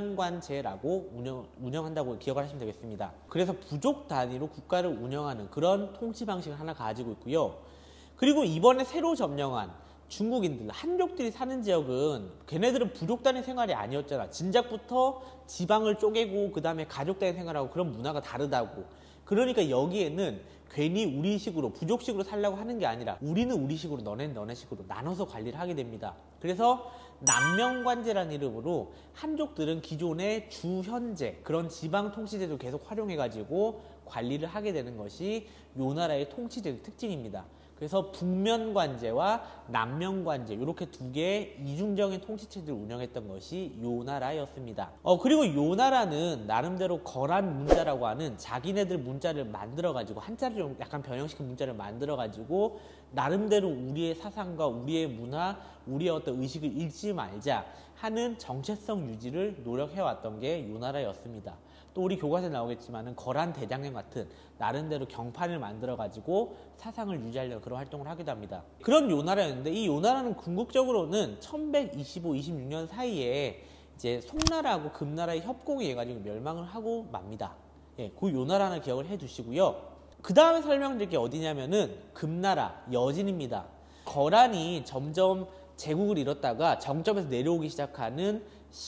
북면관제라고 운영한다고 기억을 하시면 되겠습니다. 그래서 부족 단위로 국가를 운영하는 그런 통치 방식을 하나 가지고 있고요. 그리고 이번에 새로 점령한 중국인들, 한족들이 사는 지역은 걔네들은 부족 단위 생활이 아니었잖아. 진작부터 지방을 쪼개고 그 다음에 가족 단위 생활하고 그런 문화가 다르다고. 그러니까 여기에는 괜히 우리식으로 부족식으로 살려고 하는 게 아니라 우리는 우리식으로 너네는 너네식으로 나눠서 관리를 하게 됩니다. 그래서 남명관제라는 이름으로 한족들은 기존의 주현제, 그런 지방 통치제도 계속 활용해가지고 관리를 하게 되는 것이 요 나라의 통치제도 특징입니다. 그래서 북면관제와 남면관제 이렇게 두 개의 이중적인 통치체제를 운영했던 것이 요나라였습니다. 그리고 요나라는 나름대로 거란 문자라고 하는 자기네들 문자를 만들어가지고 한자를 좀 약간 변형시킨 문자를 만들어가지고 나름대로 우리의 사상과 우리의 문화, 우리의 어떤 의식을 잃지 말자 하는 정체성 유지를 노력해왔던 게 요나라였습니다. 또 우리 교과서에 나오겠지만은 거란 대장경 같은 나름대로 경판을 만들어 가지고 사상을 유지하려는 그런 활동을 하기도 합니다. 그런 요나라였는데 이 요나라는 궁극적으로는 1125-26년 사이에 이제 송나라하고 금나라의 협공에 의해 가지고 멸망을 하고 맙니다. 예, 그 요나라는 기억을 해 두시고요. 그 다음에 설명드릴 게 어디냐면은 금나라, 여진입니다. 거란이 점점 제국을 잃었다가 정점에서 내려오기 시작하는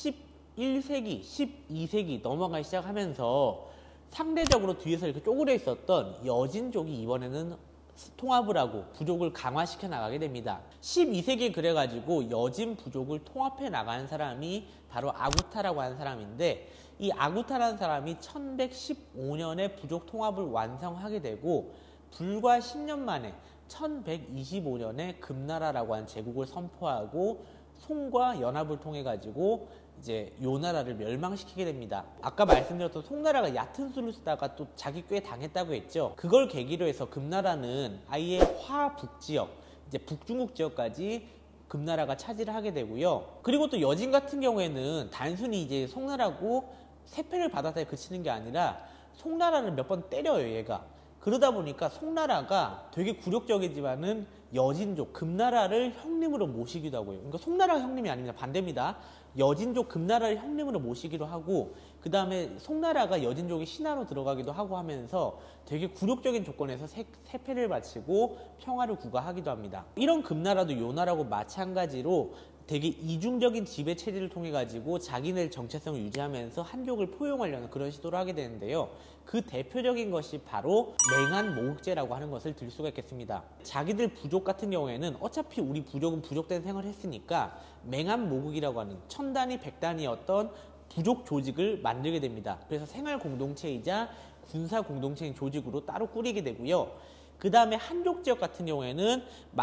11세기, 12세기 넘어가기 시작하면서 상대적으로 뒤에서 이렇게 쪼그려 있었던 여진족이 이번에는 통합을 하고 부족을 강화시켜 나가게 됩니다. 12세기에 그래가지고 여진 부족을 통합해 나가는 사람이 바로 아구타라고 하는 사람인데 이 아구타라는 사람이 1115년에 부족 통합을 완성하게 되고 불과 10년 만에 1125년에 금나라라고 하는 제국을 선포하고 송과 연합을 통해 가지고 이제 요나라를 멸망시키게 됩니다. 아까 말씀드렸던 송나라가 얕은 수를 쓰다가 또 자기 꽤 당했다고 했죠. 그걸 계기로 해서 금나라는 아예 화북지역, 이제 북중국 지역까지 금나라가 차지를 하게 되고요. 그리고 또 여진 같은 경우에는 단순히 이제 송나라고 세패를 받았다에 그치는 게 아니라 송나라를 몇 번 때려요, 얘가. 그러다 보니까 송나라가 되게 굴욕적이지만은 여진족, 금나라를 형님으로 모시기도 하고요. 그러니까 송나라가 형님이 아닙니다. 반대입니다. 여진족, 금나라를 형님으로 모시기도 하고 그 다음에 송나라가 여진족의 신하로 들어가기도 하고 하면서 되게 굴욕적인 조건에서 세패를 바치고 평화를 구가하기도 합니다. 이런 금나라도 요나라고 마찬가지로 되게 이중적인 지배 체제를 통해 가지고 자기네 정체성을 유지하면서 한족을 포용하려는 그런 시도를 하게 되는데요. 그 대표적인 것이 바로 맹한모국제라고 하는 것을 들 수가 있겠습니다. 자기들 부족 같은 경우에는 어차피 우리 부족은 부족된 생활을 했으니까 맹한모국이라고 하는 천단위, 백단위 어떤 부족 조직을 만들게 됩니다. 그래서 생활 공동체이자 군사 공동체인 조직으로 따로 꾸리게 되고요. 그 다음에 한족 지역 같은 경우에는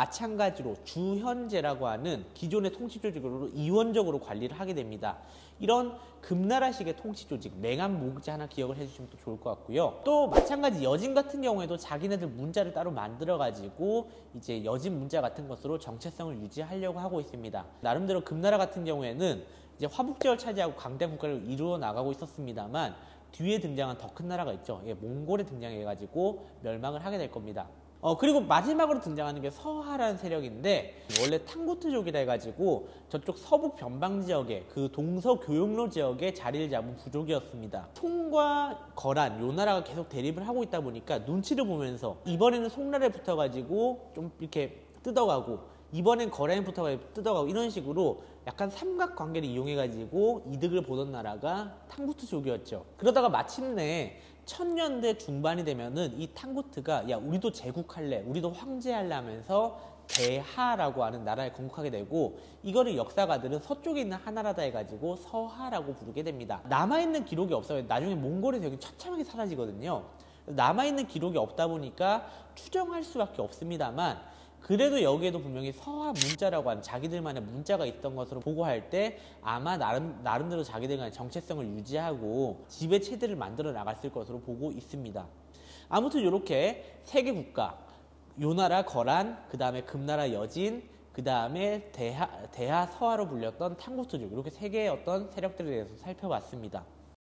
마찬가지로 주현제라고 하는 기존의 통치 조직으로 이원적으로 관리를 하게 됩니다. 이런 금나라식의 통치 조직, 맹한모국제 하나 기억을 해주시면 또 좋을 것 같고요. 또 마찬가지 여진 같은 경우에도 자기네들 문자를 따로 만들어가지고 이제 여진 문자 같은 것으로 정체성을 유지하려고 하고 있습니다. 나름대로 금나라 같은 경우에는 이제 화북지역을 차지하고 강대 국가를 이루어 나가고 있었습니다만 뒤에 등장한 더 큰 나라가 있죠. 예, 몽골에 등장해가지고 멸망을 하게 될 겁니다. 그리고 마지막으로 등장하는 게 서하라는 세력인데 원래 탕구트족이라 해가지고 저쪽 서북 변방 지역에 그 동서교역로 지역에 자리를 잡은 부족이었습니다. 송과 거란, 요나라가 계속 대립을 하고 있다 보니까 눈치를 보면서 이번에는 송나라에 붙어가지고 좀 이렇게 뜯어가고 이번엔 거란에 붙어가지고 뜯어가고 이런 식으로 약간 삼각관계를 이용해가지고 이득을 보던 나라가 탕구트족이었죠. 그러다가 마침내 1000년대 중반이 되면은 이 탕구트가 야 우리도 제국할래, 우리도 황제할래 하면서 대하라고 하는 나라에 건국하게 되고 이거를 역사가들은 서쪽에 있는 하나라다 해가지고 서하라고 부르게 됩니다. 남아있는 기록이 없어요. 나중에 몽골에서 여기 처참하게 사라지거든요. 남아있는 기록이 없다 보니까 추정할 수밖에 없습니다만 그래도 여기에도 분명히 서하 문자라고 하는 자기들만의 문자가 있던 것으로 보고할 때 아마 나름대로 자기들간의 정체성을 유지하고 지배 체제를 만들어 나갔을 것으로 보고 있습니다. 아무튼 이렇게 세 개 국가, 요나라, 거란, 그 다음에 금나라, 여진, 그 다음에 대하, 서하로 불렸던 탕구트족 이렇게 세 개의 어떤 세력들에 대해서 살펴봤습니다.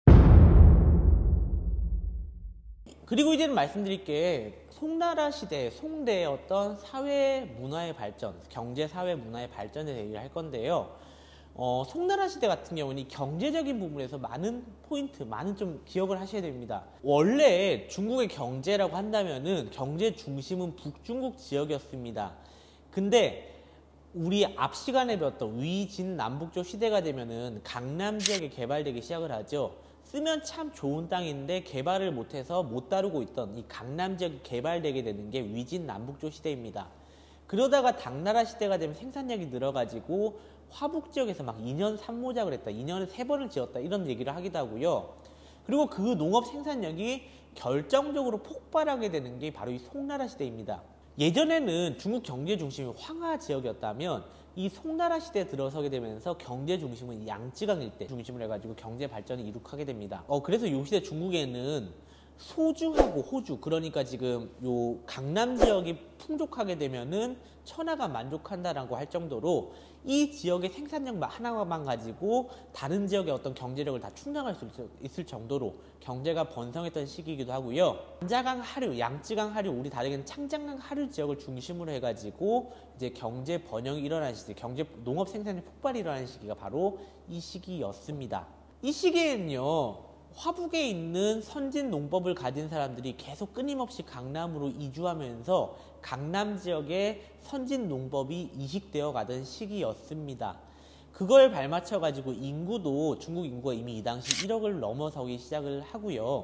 그리고 이제는 말씀드릴 게 송나라 시대, 송대의 어떤 사회 문화의 발전, 경제 사회 문화의 발전에 대해 얘기를 할 건데요. 송나라 시대 같은 경우는 경제적인 부분에서 많은 포인트, 많은 좀 기억을 하셔야 됩니다. 원래 중국의 경제라고 한다면은 경제 중심은 북중국 지역이었습니다. 근데 우리 앞 시간에 배웠던 위진 남북조 시대가 되면은 강남 지역에 개발되기 시작을 하죠. 쓰면 참 좋은 땅인데 개발을 못해서 못 다루고 있던 이 강남 지역이 개발되게 되는 게 위진 남북조 시대입니다. 그러다가 당나라 시대가 되면 생산량이 늘어가지고 화북 지역에서 막 2년 3모작을 했다, 2년에 3번을 지었다 이런 얘기를 하기도 하고요. 그리고 그 농업 생산력이 결정적으로 폭발하게 되는 게 바로 이 송나라 시대입니다. 예전에는 중국 경제 중심이 황하 지역이었다면 이 송나라 시대에 들어서게 되면서 경제 중심은 양쯔강 일대 중심으로 해가지고 경제 발전을 이룩하게 됩니다. 그래서 이 시대 중국에는 소주하고 호주, 그러니까 지금 요 강남 지역이 풍족하게 되면은 천하가 만족한다라고 할 정도로 이 지역의 생산력 하나만 가지고 다른 지역의 어떤 경제력을 다 충당할 수 있을 정도로 경제가 번성했던 시기이기도 하고요. 장자강 하류, 양쯔강 하류, 우리 다르게는 창장강 하류 지역을 중심으로 해가지고 이제 경제 번영이 일어난 시기, 경제 농업 생산의 폭발이 일어난 시기가 바로 이 시기였습니다. 이 시기에는요, 화북에 있는 선진 농법을 가진 사람들이 계속 끊임없이 강남으로 이주하면서 강남 지역의 선진 농법이 이식되어 가던 시기였습니다. 그걸 발맞춰 가지고 인구도 중국 인구가 이미 이 당시 1억을 넘어서기 시작을 하고요.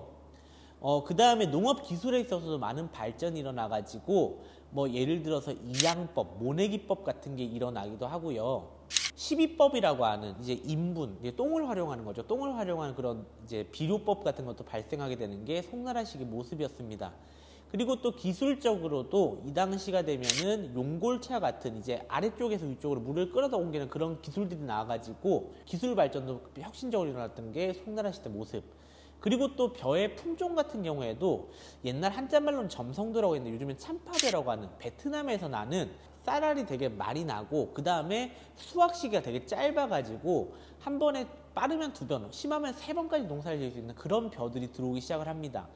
그 다음에 농업 기술에 있어서도 많은 발전이 일어나 가지고 뭐 예를 들어서 이양법, 모내기법 같은 게 일어나기도 하고요. 시비법이라고 하는 이제 인분, 이제 똥을 활용하는 거죠. 똥을 활용하는 그런 이제 비료법 같은 것도 발생하게 되는 게 송나라식의 모습이었습니다. 그리고 또 기술적으로도 이 당시가 되면은 용골차 같은 이제 아래쪽에서 위쪽으로 물을 끌어다 옮기는 그런 기술들이 나와가지고 기술 발전도 혁신적으로 일어났던 게 송나라 시대 모습. 그리고 또 벼의 품종 같은 경우에도 옛날 한자말로는 점성도라고 했는데 요즘엔 참파대라고 하는 베트남에서 나는 쌀알이 되게 많이 나고 그 다음에 수확 시기가 되게 짧아가지고 한 번에 빠르면 2번, 심하면 3번까지 농사를 지을 수 있는 그런 벼들이 들어오기 시작을 합니다.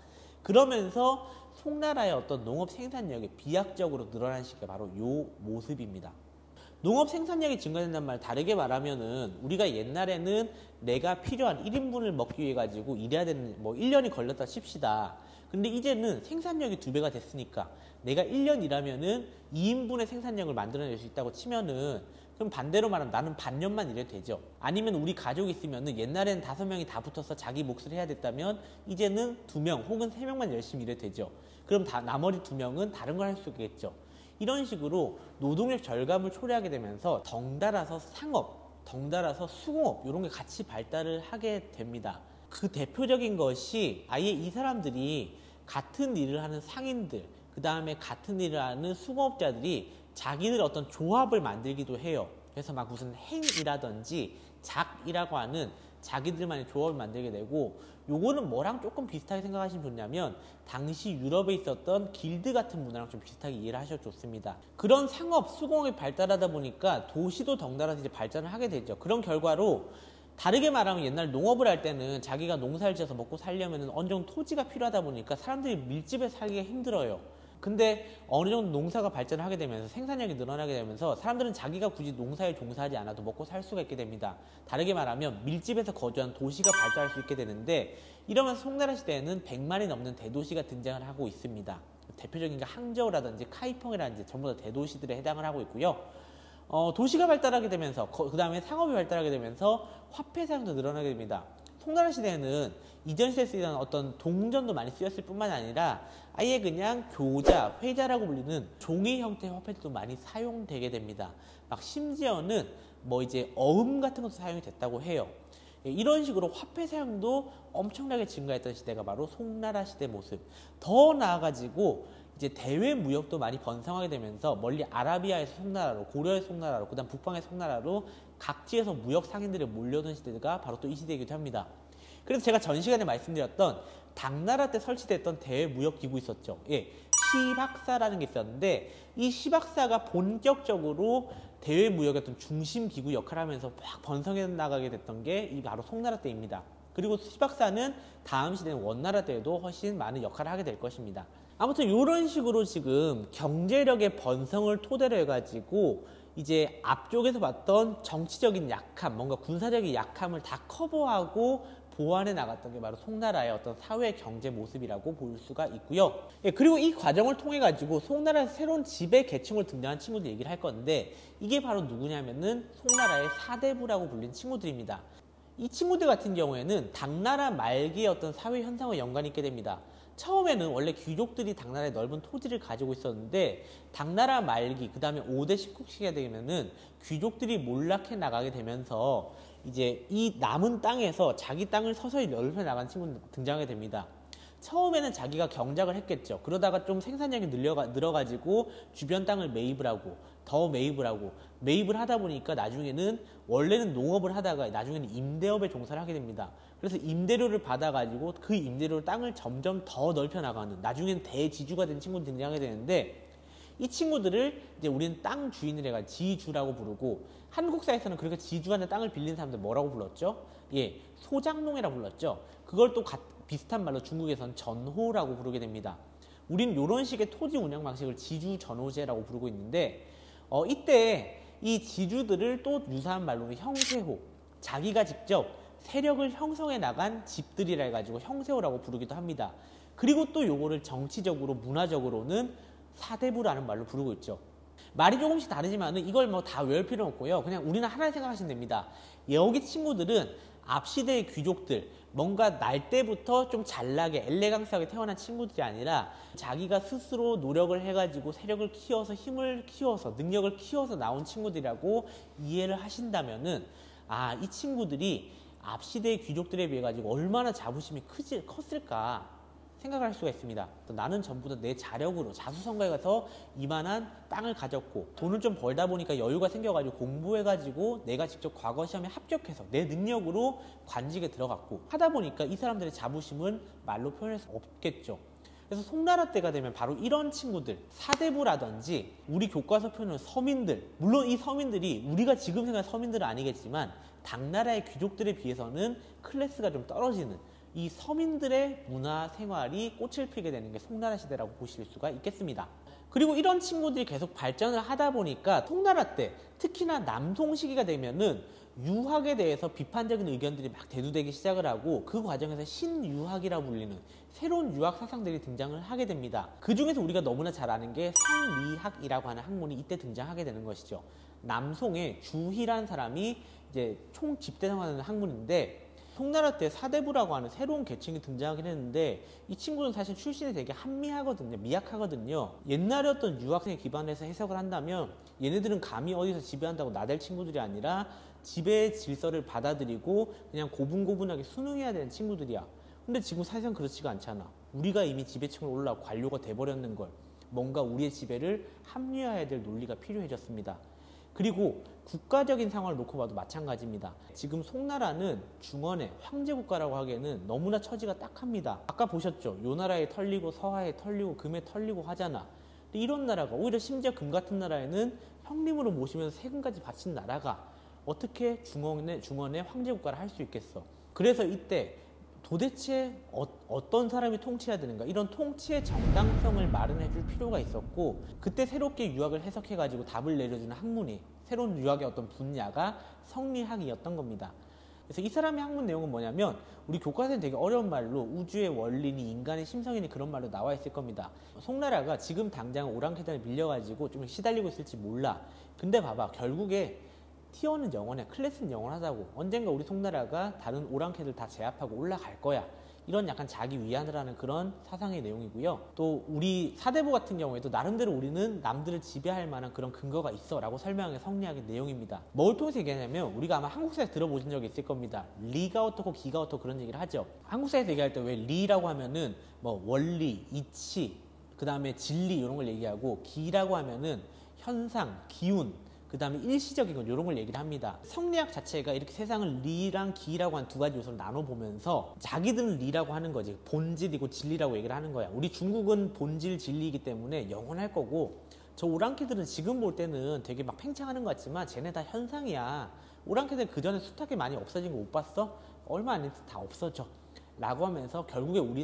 그러면서 송나라의 어떤 농업 생산력이 비약적으로 늘어난 시기가 바로 이 모습입니다. 농업 생산량이 증가된다는 말, 다르게 말하면은 우리가 옛날에는 내가 필요한 1인분을 먹기 위해 가지고 일해야 되는 뭐 1년이 걸렸다 칩시다. 근데 이제는 생산력이 2배가 됐으니까 내가 1년 일하면은 2인분의 생산량을 만들어낼 수 있다고 치면은 그럼 반대로 말하면 나는 반년만 일해도 되죠. 아니면 우리 가족이 있으면은 옛날에는 5명이 다 붙어서 자기 몫을 해야 됐다면 이제는 2명 혹은 3명만 열심히 일해도 되죠. 그럼 나머지 2명은 다른 걸 할 수 있겠죠. 이런 식으로 노동력 절감을 초래하게 되면서 덩달아서 상업, 덩달아서 수공업 이런 게 같이 발달을 하게 됩니다. 그 대표적인 것이 아예 이 사람들이 같은 일을 하는 상인들, 그 다음에 같은 일을 하는 수공업자들이 자기들 어떤 조합을 만들기도 해요. 그래서 막 무슨 행이라든지 작이라고 하는 자기들만의 조합을 만들게 되고, 요거는 뭐랑 조금 비슷하게 생각하시면 좋냐면 당시 유럽에 있었던 길드 같은 문화랑 좀 비슷하게 이해를 하셔도 좋습니다. 그런 상업, 수공업이 발달하다 보니까 도시도 덩달아서 이제 발전을 하게 되죠. 그런 결과로 다르게 말하면 옛날 농업을 할 때는 자기가 농사를 지어서 먹고 살려면 어느 정도 토지가 필요하다 보니까 사람들이 밀집에 살기가 힘들어요. 근데 어느 정도 농사가 발전을 하게 되면서 생산량이 늘어나게 되면서 사람들은 자기가 굳이 농사에 종사하지 않아도 먹고 살 수가 있게 됩니다. 다르게 말하면 밀집에서 거주한 도시가 발달할 수 있게 되는데, 이러면서 송나라 시대에는 100만이 넘는 대도시가 등장을 하고 있습니다. 대표적인 게 항저우라든지 카이펑이라든지 전부 다 대도시들에 해당을 하고 있고요. 도시가 발달하게 되면서 그 다음에 상업이 발달하게 되면서 화폐 사용도 늘어나게 됩니다. 송나라 시대에는 이전 시대에 쓰이던 어떤 동전도 많이 쓰였을 뿐만 아니라 아예 그냥 교자, 회자라고 불리는 종이 형태의 화폐도 많이 사용되게 됩니다. 막 심지어는 뭐 이제 어음 같은 것도 사용이 됐다고 해요. 이런 식으로 화폐 사용도 엄청나게 증가했던 시대가 바로 송나라 시대 모습. 더 나아가지고 이제 대외 무역도 많이 번성하게 되면서 멀리 아라비아에서 송나라로, 고려에서 송나라로, 그 다음 북방에서 송나라로 각지에서 무역 상인들이 몰려든 시대가 바로 또 이 시대이기도 합니다. 그래서 제가 전 시간에 말씀드렸던 당나라 때 설치됐던 대외 무역 기구 있었죠. 예, 시박사라는 게 있었는데 이 시박사가 본격적으로 대외 무역의 어떤 중심 기구 역할을 하면서 막 번성해 나가게 됐던 게 이 바로 송나라 때입니다. 그리고 시박사는 다음 시대는 원나라 때에도 훨씬 많은 역할을 하게 될 것입니다. 아무튼 이런 식으로 지금 경제력의 번성을 토대로 해가지고 이제 앞쪽에서 봤던 정치적인 약함, 뭔가 군사적인 약함을 다 커버하고 보완해 나갔던 게 바로 송나라의 어떤 사회 경제 모습이라고 볼 수가 있고요. 예, 그리고 이 과정을 통해 가지고 송나라에서 새로운 지배 계층을 등장한 친구들 얘기를 할 건데, 이게 바로 누구냐면은 송나라의 사대부라고 불린 친구들입니다. 이 친구들 같은 경우에는 당나라 말기의 어떤 사회 현상과 연관이 있게 됩니다. 처음에는 원래 귀족들이 당나라의 넓은 토지를 가지고 있었는데 당나라 말기, 그 다음에 5대 19세기가 되면은 귀족들이 몰락해 나가게 되면서 이제 이 남은 땅에서 자기 땅을 서서히 넓혀 나간 친구들이 등장하게 됩니다. 처음에는 자기가 경작을 했겠죠. 그러다가 좀 생산량이 늘어가지고 주변 땅을 매입을 하고 더 매입을 하고 매입을 하다 보니까 나중에는 원래는 농업을 하다가 나중에는 임대업에 종사를 하게 됩니다. 그래서 임대료를 받아가지고 그 임대료로 땅을 점점 더 넓혀 나가는, 나중에는 대지주가 된 친구들이 등장하게 되는데, 이 친구들을 이제 우리는 땅 주인을 해가 지주라고 부르고, 한국사에서는 그렇게 지주한테 땅을 빌린 사람들 뭐라고 불렀죠? 예, 소장농이라 불렀죠. 그걸 또 비슷한 말로 중국에서는 전호라고 부르게 됩니다. 우리는 이런 식의 토지 운영 방식을 지주전호제라고 부르고 있는데, 이때 이 지주들을 또 유사한 말로는 형세호, 자기가 직접 세력을 형성해 나간 집들이라 해가지고 형세호라고 부르기도 합니다. 그리고 또 요거를 정치적으로 문화적으로는 사대부라는 말로 부르고 있죠. 말이 조금씩 다르지만은 이걸 뭐 다 외울 필요 없고요. 그냥 우리는 하나 생각하시면 됩니다. 여기 친구들은 앞시대의 귀족들, 뭔가 날 때부터 좀 잘나게 엘레강스하게 태어난 친구들이 아니라 자기가 스스로 노력을 해가지고 세력을 키워서 힘을 키워서 능력을 키워서 나온 친구들이라고 이해를 하신다면은, 아, 이 친구들이 앞시대의 귀족들에 비해 가지고 얼마나 자부심이 컸을까 생각을 할 수가 있습니다. 나는 전부 다 내 자력으로 자수성가에 가서 이만한 땅을 가졌고 돈을 좀 벌다 보니까 여유가 생겨가지고 공부해가지고 내가 직접 과거 시험에 합격해서 내 능력으로 관직에 들어갔고 하다 보니까 이 사람들의 자부심은 말로 표현할 수 없겠죠. 그래서 송나라 때가 되면 바로 이런 친구들, 사대부라든지 우리 교과서 표현은 서민들, 물론 이 서민들이 우리가 지금 생각하는 서민들은 아니겠지만 당나라의 귀족들에 비해서는 클래스가 좀 떨어지는 이 서민들의 문화 생활이 꽃을 피게 되는 게 송나라 시대라고 보실 수가 있겠습니다. 그리고 이런 친구들이 계속 발전을 하다 보니까 송나라 때 특히나 남송 시기가 되면은 유학에 대해서 비판적인 의견들이 막 대두되기 시작을 하고, 그 과정에서 신유학이라 불리는 새로운 유학 사상들이 등장을 하게 됩니다. 그 중에서 우리가 너무나 잘 아는 게 성리학이라고 하는 학문이 이때 등장하게 되는 것이죠. 남송의 주희라는 사람이 이제 총 집대성하는 학문인데, 송나라 때 사대부라고 하는 새로운 계층이 등장하긴 했는데 이 친구는 사실 출신이 되게 한미하거든요. 미약하거든요. 옛날에 어떤 유학생에 기반해서 해석을 한다면 얘네들은 감히 어디서 지배한다고 나댈 친구들이 아니라 지배의 질서를 받아들이고 그냥 고분고분하게 순응해야 되는 친구들이야. 근데 지금 사실상 그렇지가 않잖아. 우리가 이미 지배층으로 올라가 관료가 돼버렸는 걸, 뭔가 우리의 지배를 합리화해야 될 논리가 필요해졌습니다. 그리고 국가적인 상황을 놓고 봐도 마찬가지입니다. 지금 송나라는 중원의 황제국가라고 하기에는 너무나 처지가 딱합니다. 아까 보셨죠? 요 나라에 털리고 서하에 털리고 금에 털리고 하잖아. 근데 이런 나라가, 오히려 심지어 금 같은 나라에는 형님으로 모시면서 세금까지 바친 나라가 어떻게 중원의 황제국가를 할 수 있겠어? 그래서 이때 도대체 어떤 사람이 통치해야 되는가, 이런 통치의 정당성을 마련해 줄 필요가 있었고, 그때 새롭게 유학을 해석해 가지고 답을 내려주는 학문이, 새로운 유학의 어떤 분야가 성리학이었던 겁니다. 그래서 이 사람의 학문 내용은 뭐냐면, 우리 교과서에는 되게 어려운 말로 우주의 원리니 인간의 심성이니 그런 말로 나와 있을 겁니다. 송나라가 지금 당장 오랑캐단에 밀려가지고 좀 시달리고 있을지 몰라. 근데 봐봐, 결국에 티어는 영원해, 클래스는 영원하다고. 언젠가 우리 송나라가 다른 오랑캐들 다 제압하고 올라갈 거야. 이런 약간 자기 위안을 하는 그런 사상의 내용이고요. 또 우리 사대부 같은 경우에도 나름대로 우리는 남들을 지배할 만한 그런 근거가 있어 라고 설명하는 게 성리학의 내용입니다. 뭘 통해서 얘기하냐면, 우리가 아마 한국사에서 들어보신 적이 있을 겁니다. 리가 어떻고 기가 어떻고 그런 얘기를 하죠. 한국사에서 얘기할 때 왜 리라고 하면은 뭐 원리, 이치, 그 다음에 진리 이런 걸 얘기하고, 기라고 하면은 현상, 기운, 그 다음에 일시적인 것, 이런 걸 얘기를 합니다. 성리학 자체가 이렇게 세상을 리랑 기라고 한 두 가지 요소를 나눠보면서 자기들은 리라고 하는 거지, 본질이고 진리라고 얘기를 하는 거야. 우리 중국은 본질 진리이기 때문에 영원할 거고, 저 오랑캐들은 지금 볼 때는 되게 막 팽창하는 것 같지만 쟤네 다 현상이야. 오랑캐들 그 전에 숱하게 많이 없어진 거 못 봤어? 얼마 안 돼서 다 없어져 라고 하면서 결국에 우리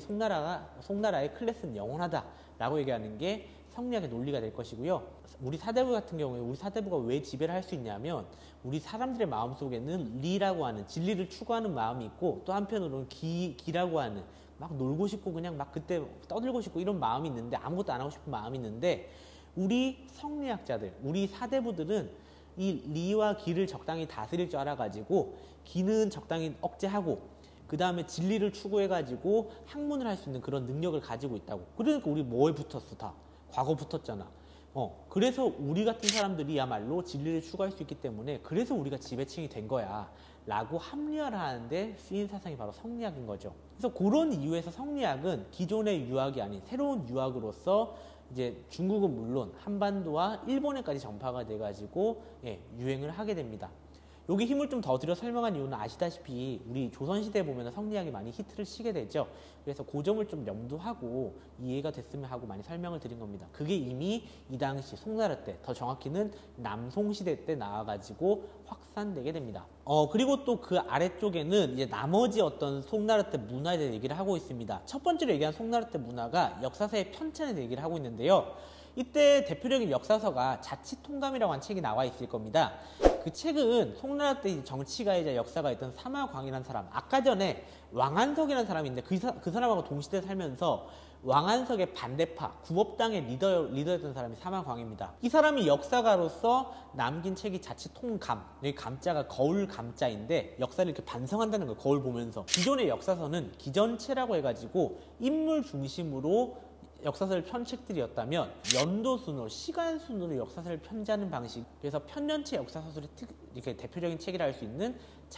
송나라의 클래스는 영원하다 라고 얘기하는 게 성리학의 논리가 될 것이고요. 우리 사대부 같은 경우에, 우리 사대부가 왜 지배를 할 수 있냐면, 우리 사람들의 마음속에는 리라고 하는 진리를 추구하는 마음이 있고, 또 한편으로는 기라고 하는 막 놀고 싶고 그냥 막 그때 떠들고 싶고 이런 마음이 있는데, 아무것도 안 하고 싶은 마음이 있는데, 우리 성리학자들, 우리 사대부들은 이 리와 기를 적당히 다스릴 줄 알아가지고 기는 적당히 억제하고 그 다음에 진리를 추구해가지고 학문을 할 수 있는 그런 능력을 가지고 있다고. 그러니까 우리 뭐에 붙었어? 다 과거 붙었잖아. 그래서 우리 같은 사람들이야말로 진리를 추구할 수 있기 때문에 그래서 우리가 지배층이 된 거야 라고 합리화를 하는데 쓰인 사상이 바로 성리학인 거죠. 그래서 그런 이유에서 성리학은 기존의 유학이 아닌 새로운 유학으로서 이제 중국은 물론 한반도와 일본에까지 전파가 돼가지고 유행을 하게 됩니다. 여기 힘을 좀 더 들여 설명한 이유는 아시다시피 우리 조선시대에 보면 성리학이 많이 히트를 치게 되죠. 그래서 그 점을 좀 염두하고 이해가 됐으면 하고 많이 설명을 드린 겁니다. 그게 이미 이 당시 송나라 때, 더 정확히는 남송시대 때 나와가지고 확산되게 됩니다. 그리고 또 그 아래쪽에는 이제 나머지 어떤 송나라 때 문화에 대해 얘기를 하고 있습니다. 첫 번째로 얘기한 송나라 때 문화가 역사서의 편찬에 대해 얘기를 하고 있는데요. 이때 대표적인 역사서가 자치통감이라고 한 책이 나와 있을 겁니다. 그 책은 송나라 때 정치가이자 역사가 있던 사마광이라는 사람, 아까 전에 왕한석이라는 사람이 있는데 그 사람하고 동시대에 살면서 왕한석의 반대파, 구법당의 리더였던 사람이 사마광입니다. 이 사람이 역사가로서 남긴 책이 자치통감, 여기 감자가 거울 감자인데 역사를 이렇게 반성한다는 거예요. 거울 보면서. 기존의 역사서는 기전체라고 해가지고 인물 중심으로 역사서를 편 책들이었다면 연도 순으로, 시간 순으로 역사서를 편지하는 방식, 그래서 편년체 역사서술의 이렇게 대표적인 책이라 할 수 있는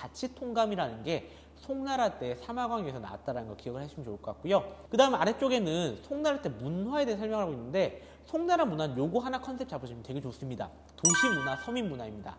자치통감이라는 게 송나라 때 사마광에서 나왔다는 거 기억을 하시면 좋을 것 같고요. 그 다음 아래쪽에는 송나라 때 문화에 대해 설명을 하고 있는데 송나라 문화는 요거 하나 컨셉 잡으시면 되게 좋습니다. 도시문화, 서민문화입니다.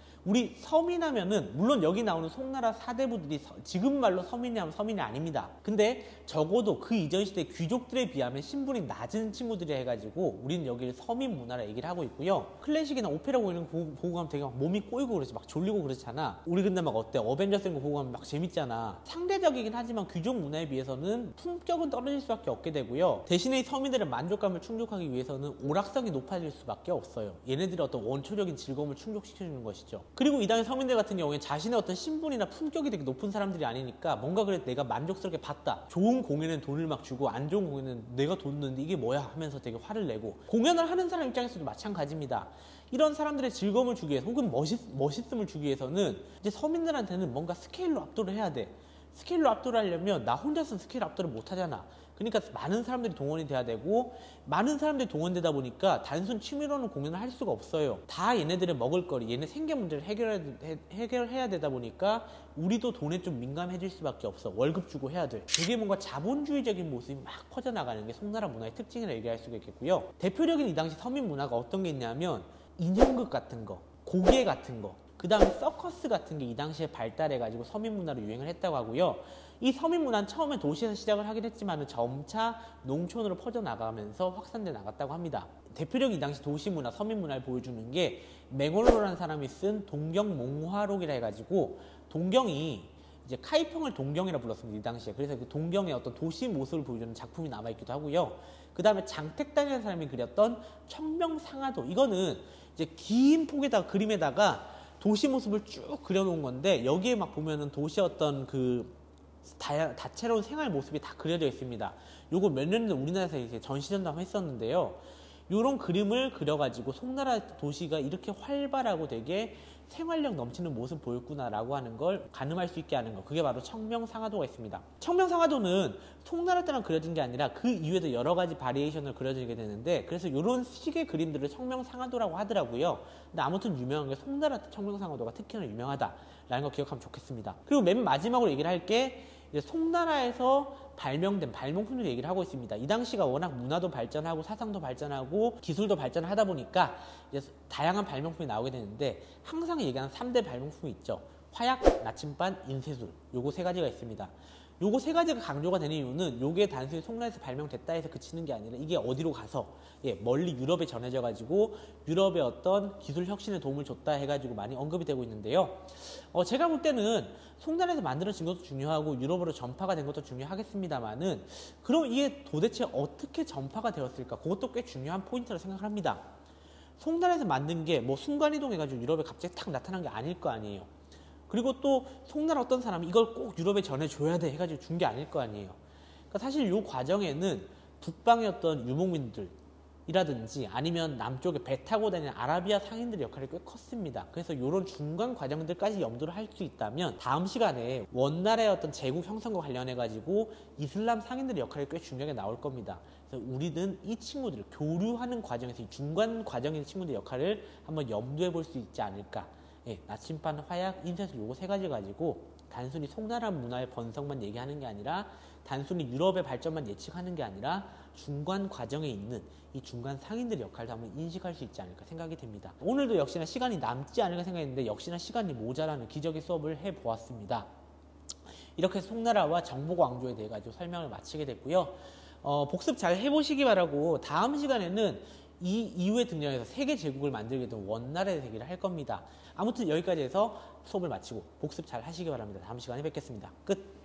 우리 서민하면은 물론 여기 나오는 송나라 사대부들이 지금 말로 서민이 하면 서민이 아닙니다. 근데 적어도 그 이전 시대 귀족들에 비하면 신분이 낮은 친구들이 해가지고 우리는 여기를 서민 문화라 얘기를 하고 있고요. 클래식이나 오페라 공연 보고 가면 되게 막 몸이 꼬이고 그러지, 막 졸리고 그렇잖아. 우리 근데 막 어때? 어벤져스 이런 거 보고 가면 막 재밌잖아. 상대적이긴 하지만 귀족 문화에 비해서는 품격은 떨어질 수밖에 없게 되고요. 대신에 서민들의 만족감을 충족하기 위해서는 오락성이 높아질 수밖에 없어요. 얘네들의 어떤 원초적인 즐거움을 충족시켜주는 것이죠. 그리고 이 당의 서민들 같은 경우에 자신의 어떤 신분이나 품격이 되게 높은 사람들이 아니니까 뭔가 그래 내가 만족스럽게 봤다. 좋은 공연은 돈을 막 주고 안 좋은 공연은 내가 돈 넣는데 이게 뭐야 하면서 되게 화를 내고, 공연을 하는 사람 입장에서도 마찬가지입니다. 이런 사람들의 즐거움을 주기 위해서 혹은 멋있음을 주기 위해서는 이제 서민들한테는 뭔가 스케일로 압도를 해야 돼. 스케일로 압도를 하려면 나 혼자서는 스케일 압도를 못 하잖아. 그러니까 많은 사람들이 동원이 돼야 되고, 많은 사람들이 동원되다 보니까 단순 취미로는 공연을 할 수가 없어요. 다 얘네들의 먹을거리, 얘네 생계 문제를 해결해야 되다 보니까 우리도 돈에 좀 민감해질 수밖에 없어. 월급 주고 해야 돼. 되게 뭔가 자본주의적인 모습이 막 퍼져나가는 게 송나라 문화의 특징이라 얘기할 수가 있겠고요. 대표적인 이 당시 서민 문화가 어떤 게 있냐면 인형극 같은 거, 고개 같은 거, 그 다음에 서커스 같은 게 이 당시에 발달해가지고 서민 문화로 유행을 했다고 하고요. 이 서민 문화는 처음에 도시에서 시작을 하긴 했지만 점차 농촌으로 퍼져나가면서 확산돼 나갔다고 합니다. 대표적인 이 당시 도시 문화, 서민 문화를 보여주는 게 맹월로라는 사람이 쓴 동경몽화록이라 해가지고, 동경이 이제 카이평을 동경이라 불렀습니다. 이 당시에. 그래서 그 동경의 어떤 도시 모습을 보여주는 작품이 남아있기도 하고요. 그 다음에 장택단이라는 사람이 그렸던 청명상하도, 이거는 이제 긴 폭에다가 그림에다가 도시 모습을 쭉 그려놓은 건데, 여기에 막 보면은 도시 어떤 그 다채로운 생활 모습이 다 그려져 있습니다. 요거 몇 년 전 우리나라에서 이제 전시전도 했었는데요. 요런 그림을 그려가지고 송나라 도시가 이렇게 활발하고 되게 생활력 넘치는 모습 보였구나라고 하는 걸 가늠할 수 있게 하는 거, 그게 바로 청명상하도가 있습니다. 청명상하도는 송나라 때만 그려진 게 아니라 그 이후에도 여러 가지 바리에이션을 그려지게 되는데, 그래서 이런 식의 그림들을 청명상하도라고 하더라고요. 근데 아무튼 유명한 게 송나라 때 청명상하도가 특히나 유명하다라는 거 기억하면 좋겠습니다. 그리고 맨 마지막으로 얘기를 할 게 송나라에서 발명된 발명품들 얘기를 하고 있습니다. 이 당시가 워낙 문화도 발전하고 사상도 발전하고 기술도 발전하다 보니까 이제 다양한 발명품이 나오게 되는데, 항상 얘기하는 3대 발명품이 있죠. 화약, 나침반, 인쇄술. 요거 세 가지가 있습니다. 요거 세 가지가 강조가 되는 이유는 요게 단순히 송나라에서 발명됐다 해서 그치는 게 아니라 이게 어디로 가서 멀리 유럽에 전해져 가지고 유럽의 어떤 기술 혁신에 도움을 줬다 해가지고 많이 언급이 되고 있는데요. 제가 볼 때는 송나라에서 만들어진 것도 중요하고 유럽으로 전파가 된 것도 중요하겠습니다만은, 그럼 이게 도대체 어떻게 전파가 되었을까? 그것도 꽤 중요한 포인트라고 생각합니다. 송나라에서 만든 게 뭐 순간이동 해가지고 유럽에 갑자기 탁 나타난 게 아닐 거 아니에요. 그리고 또 송나라 어떤 사람이 이걸 꼭 유럽에 전해줘야 돼 해가지고 준 게 아닐 거 아니에요. 그러니까 사실 이 과정에는 북방의 어떤 유목민들, 이라든지 아니면 남쪽에 배 타고 다니는 아라비아 상인들의 역할이 꽤 컸습니다. 그래서 이런 중간 과정들까지 염두를 할 수 있다면 다음 시간에 원나라의 어떤 제국 형성과 관련해 가지고 이슬람 상인들의 역할이 꽤 중요하게 나올 겁니다. 그래서 우리는 이 친구들을 교류하는 과정에서 이 중간 과정의 친구들의 역할을 한번 염두해 볼 수 있지 않을까. 예, 나침반, 화약, 인쇄술 요거 세 가지 가지고 단순히 송나라 문화의 번성만 얘기하는 게 아니라 단순히 유럽의 발전만 예측하는 게 아니라 중간 과정에 있는 이 중간 상인들의 역할도 한번 인식할 수 있지 않을까 생각이 됩니다. 오늘도 역시나 시간이 남지 않을까 생각했는데 역시나 시간이 모자라는 기적의 수업을 해보았습니다. 이렇게 해서 송나라와 정보왕조에 대해 가지고 설명을 마치게 됐고요. 복습 잘 해보시기 바라고 다음 시간에는 이 이후에 등장해서 세계 제국을 만들게 된 원나라의 세계를 할 겁니다. 아무튼 여기까지 해서 수업을 마치고 복습 잘 하시기 바랍니다. 다음 시간에 뵙겠습니다. 끝!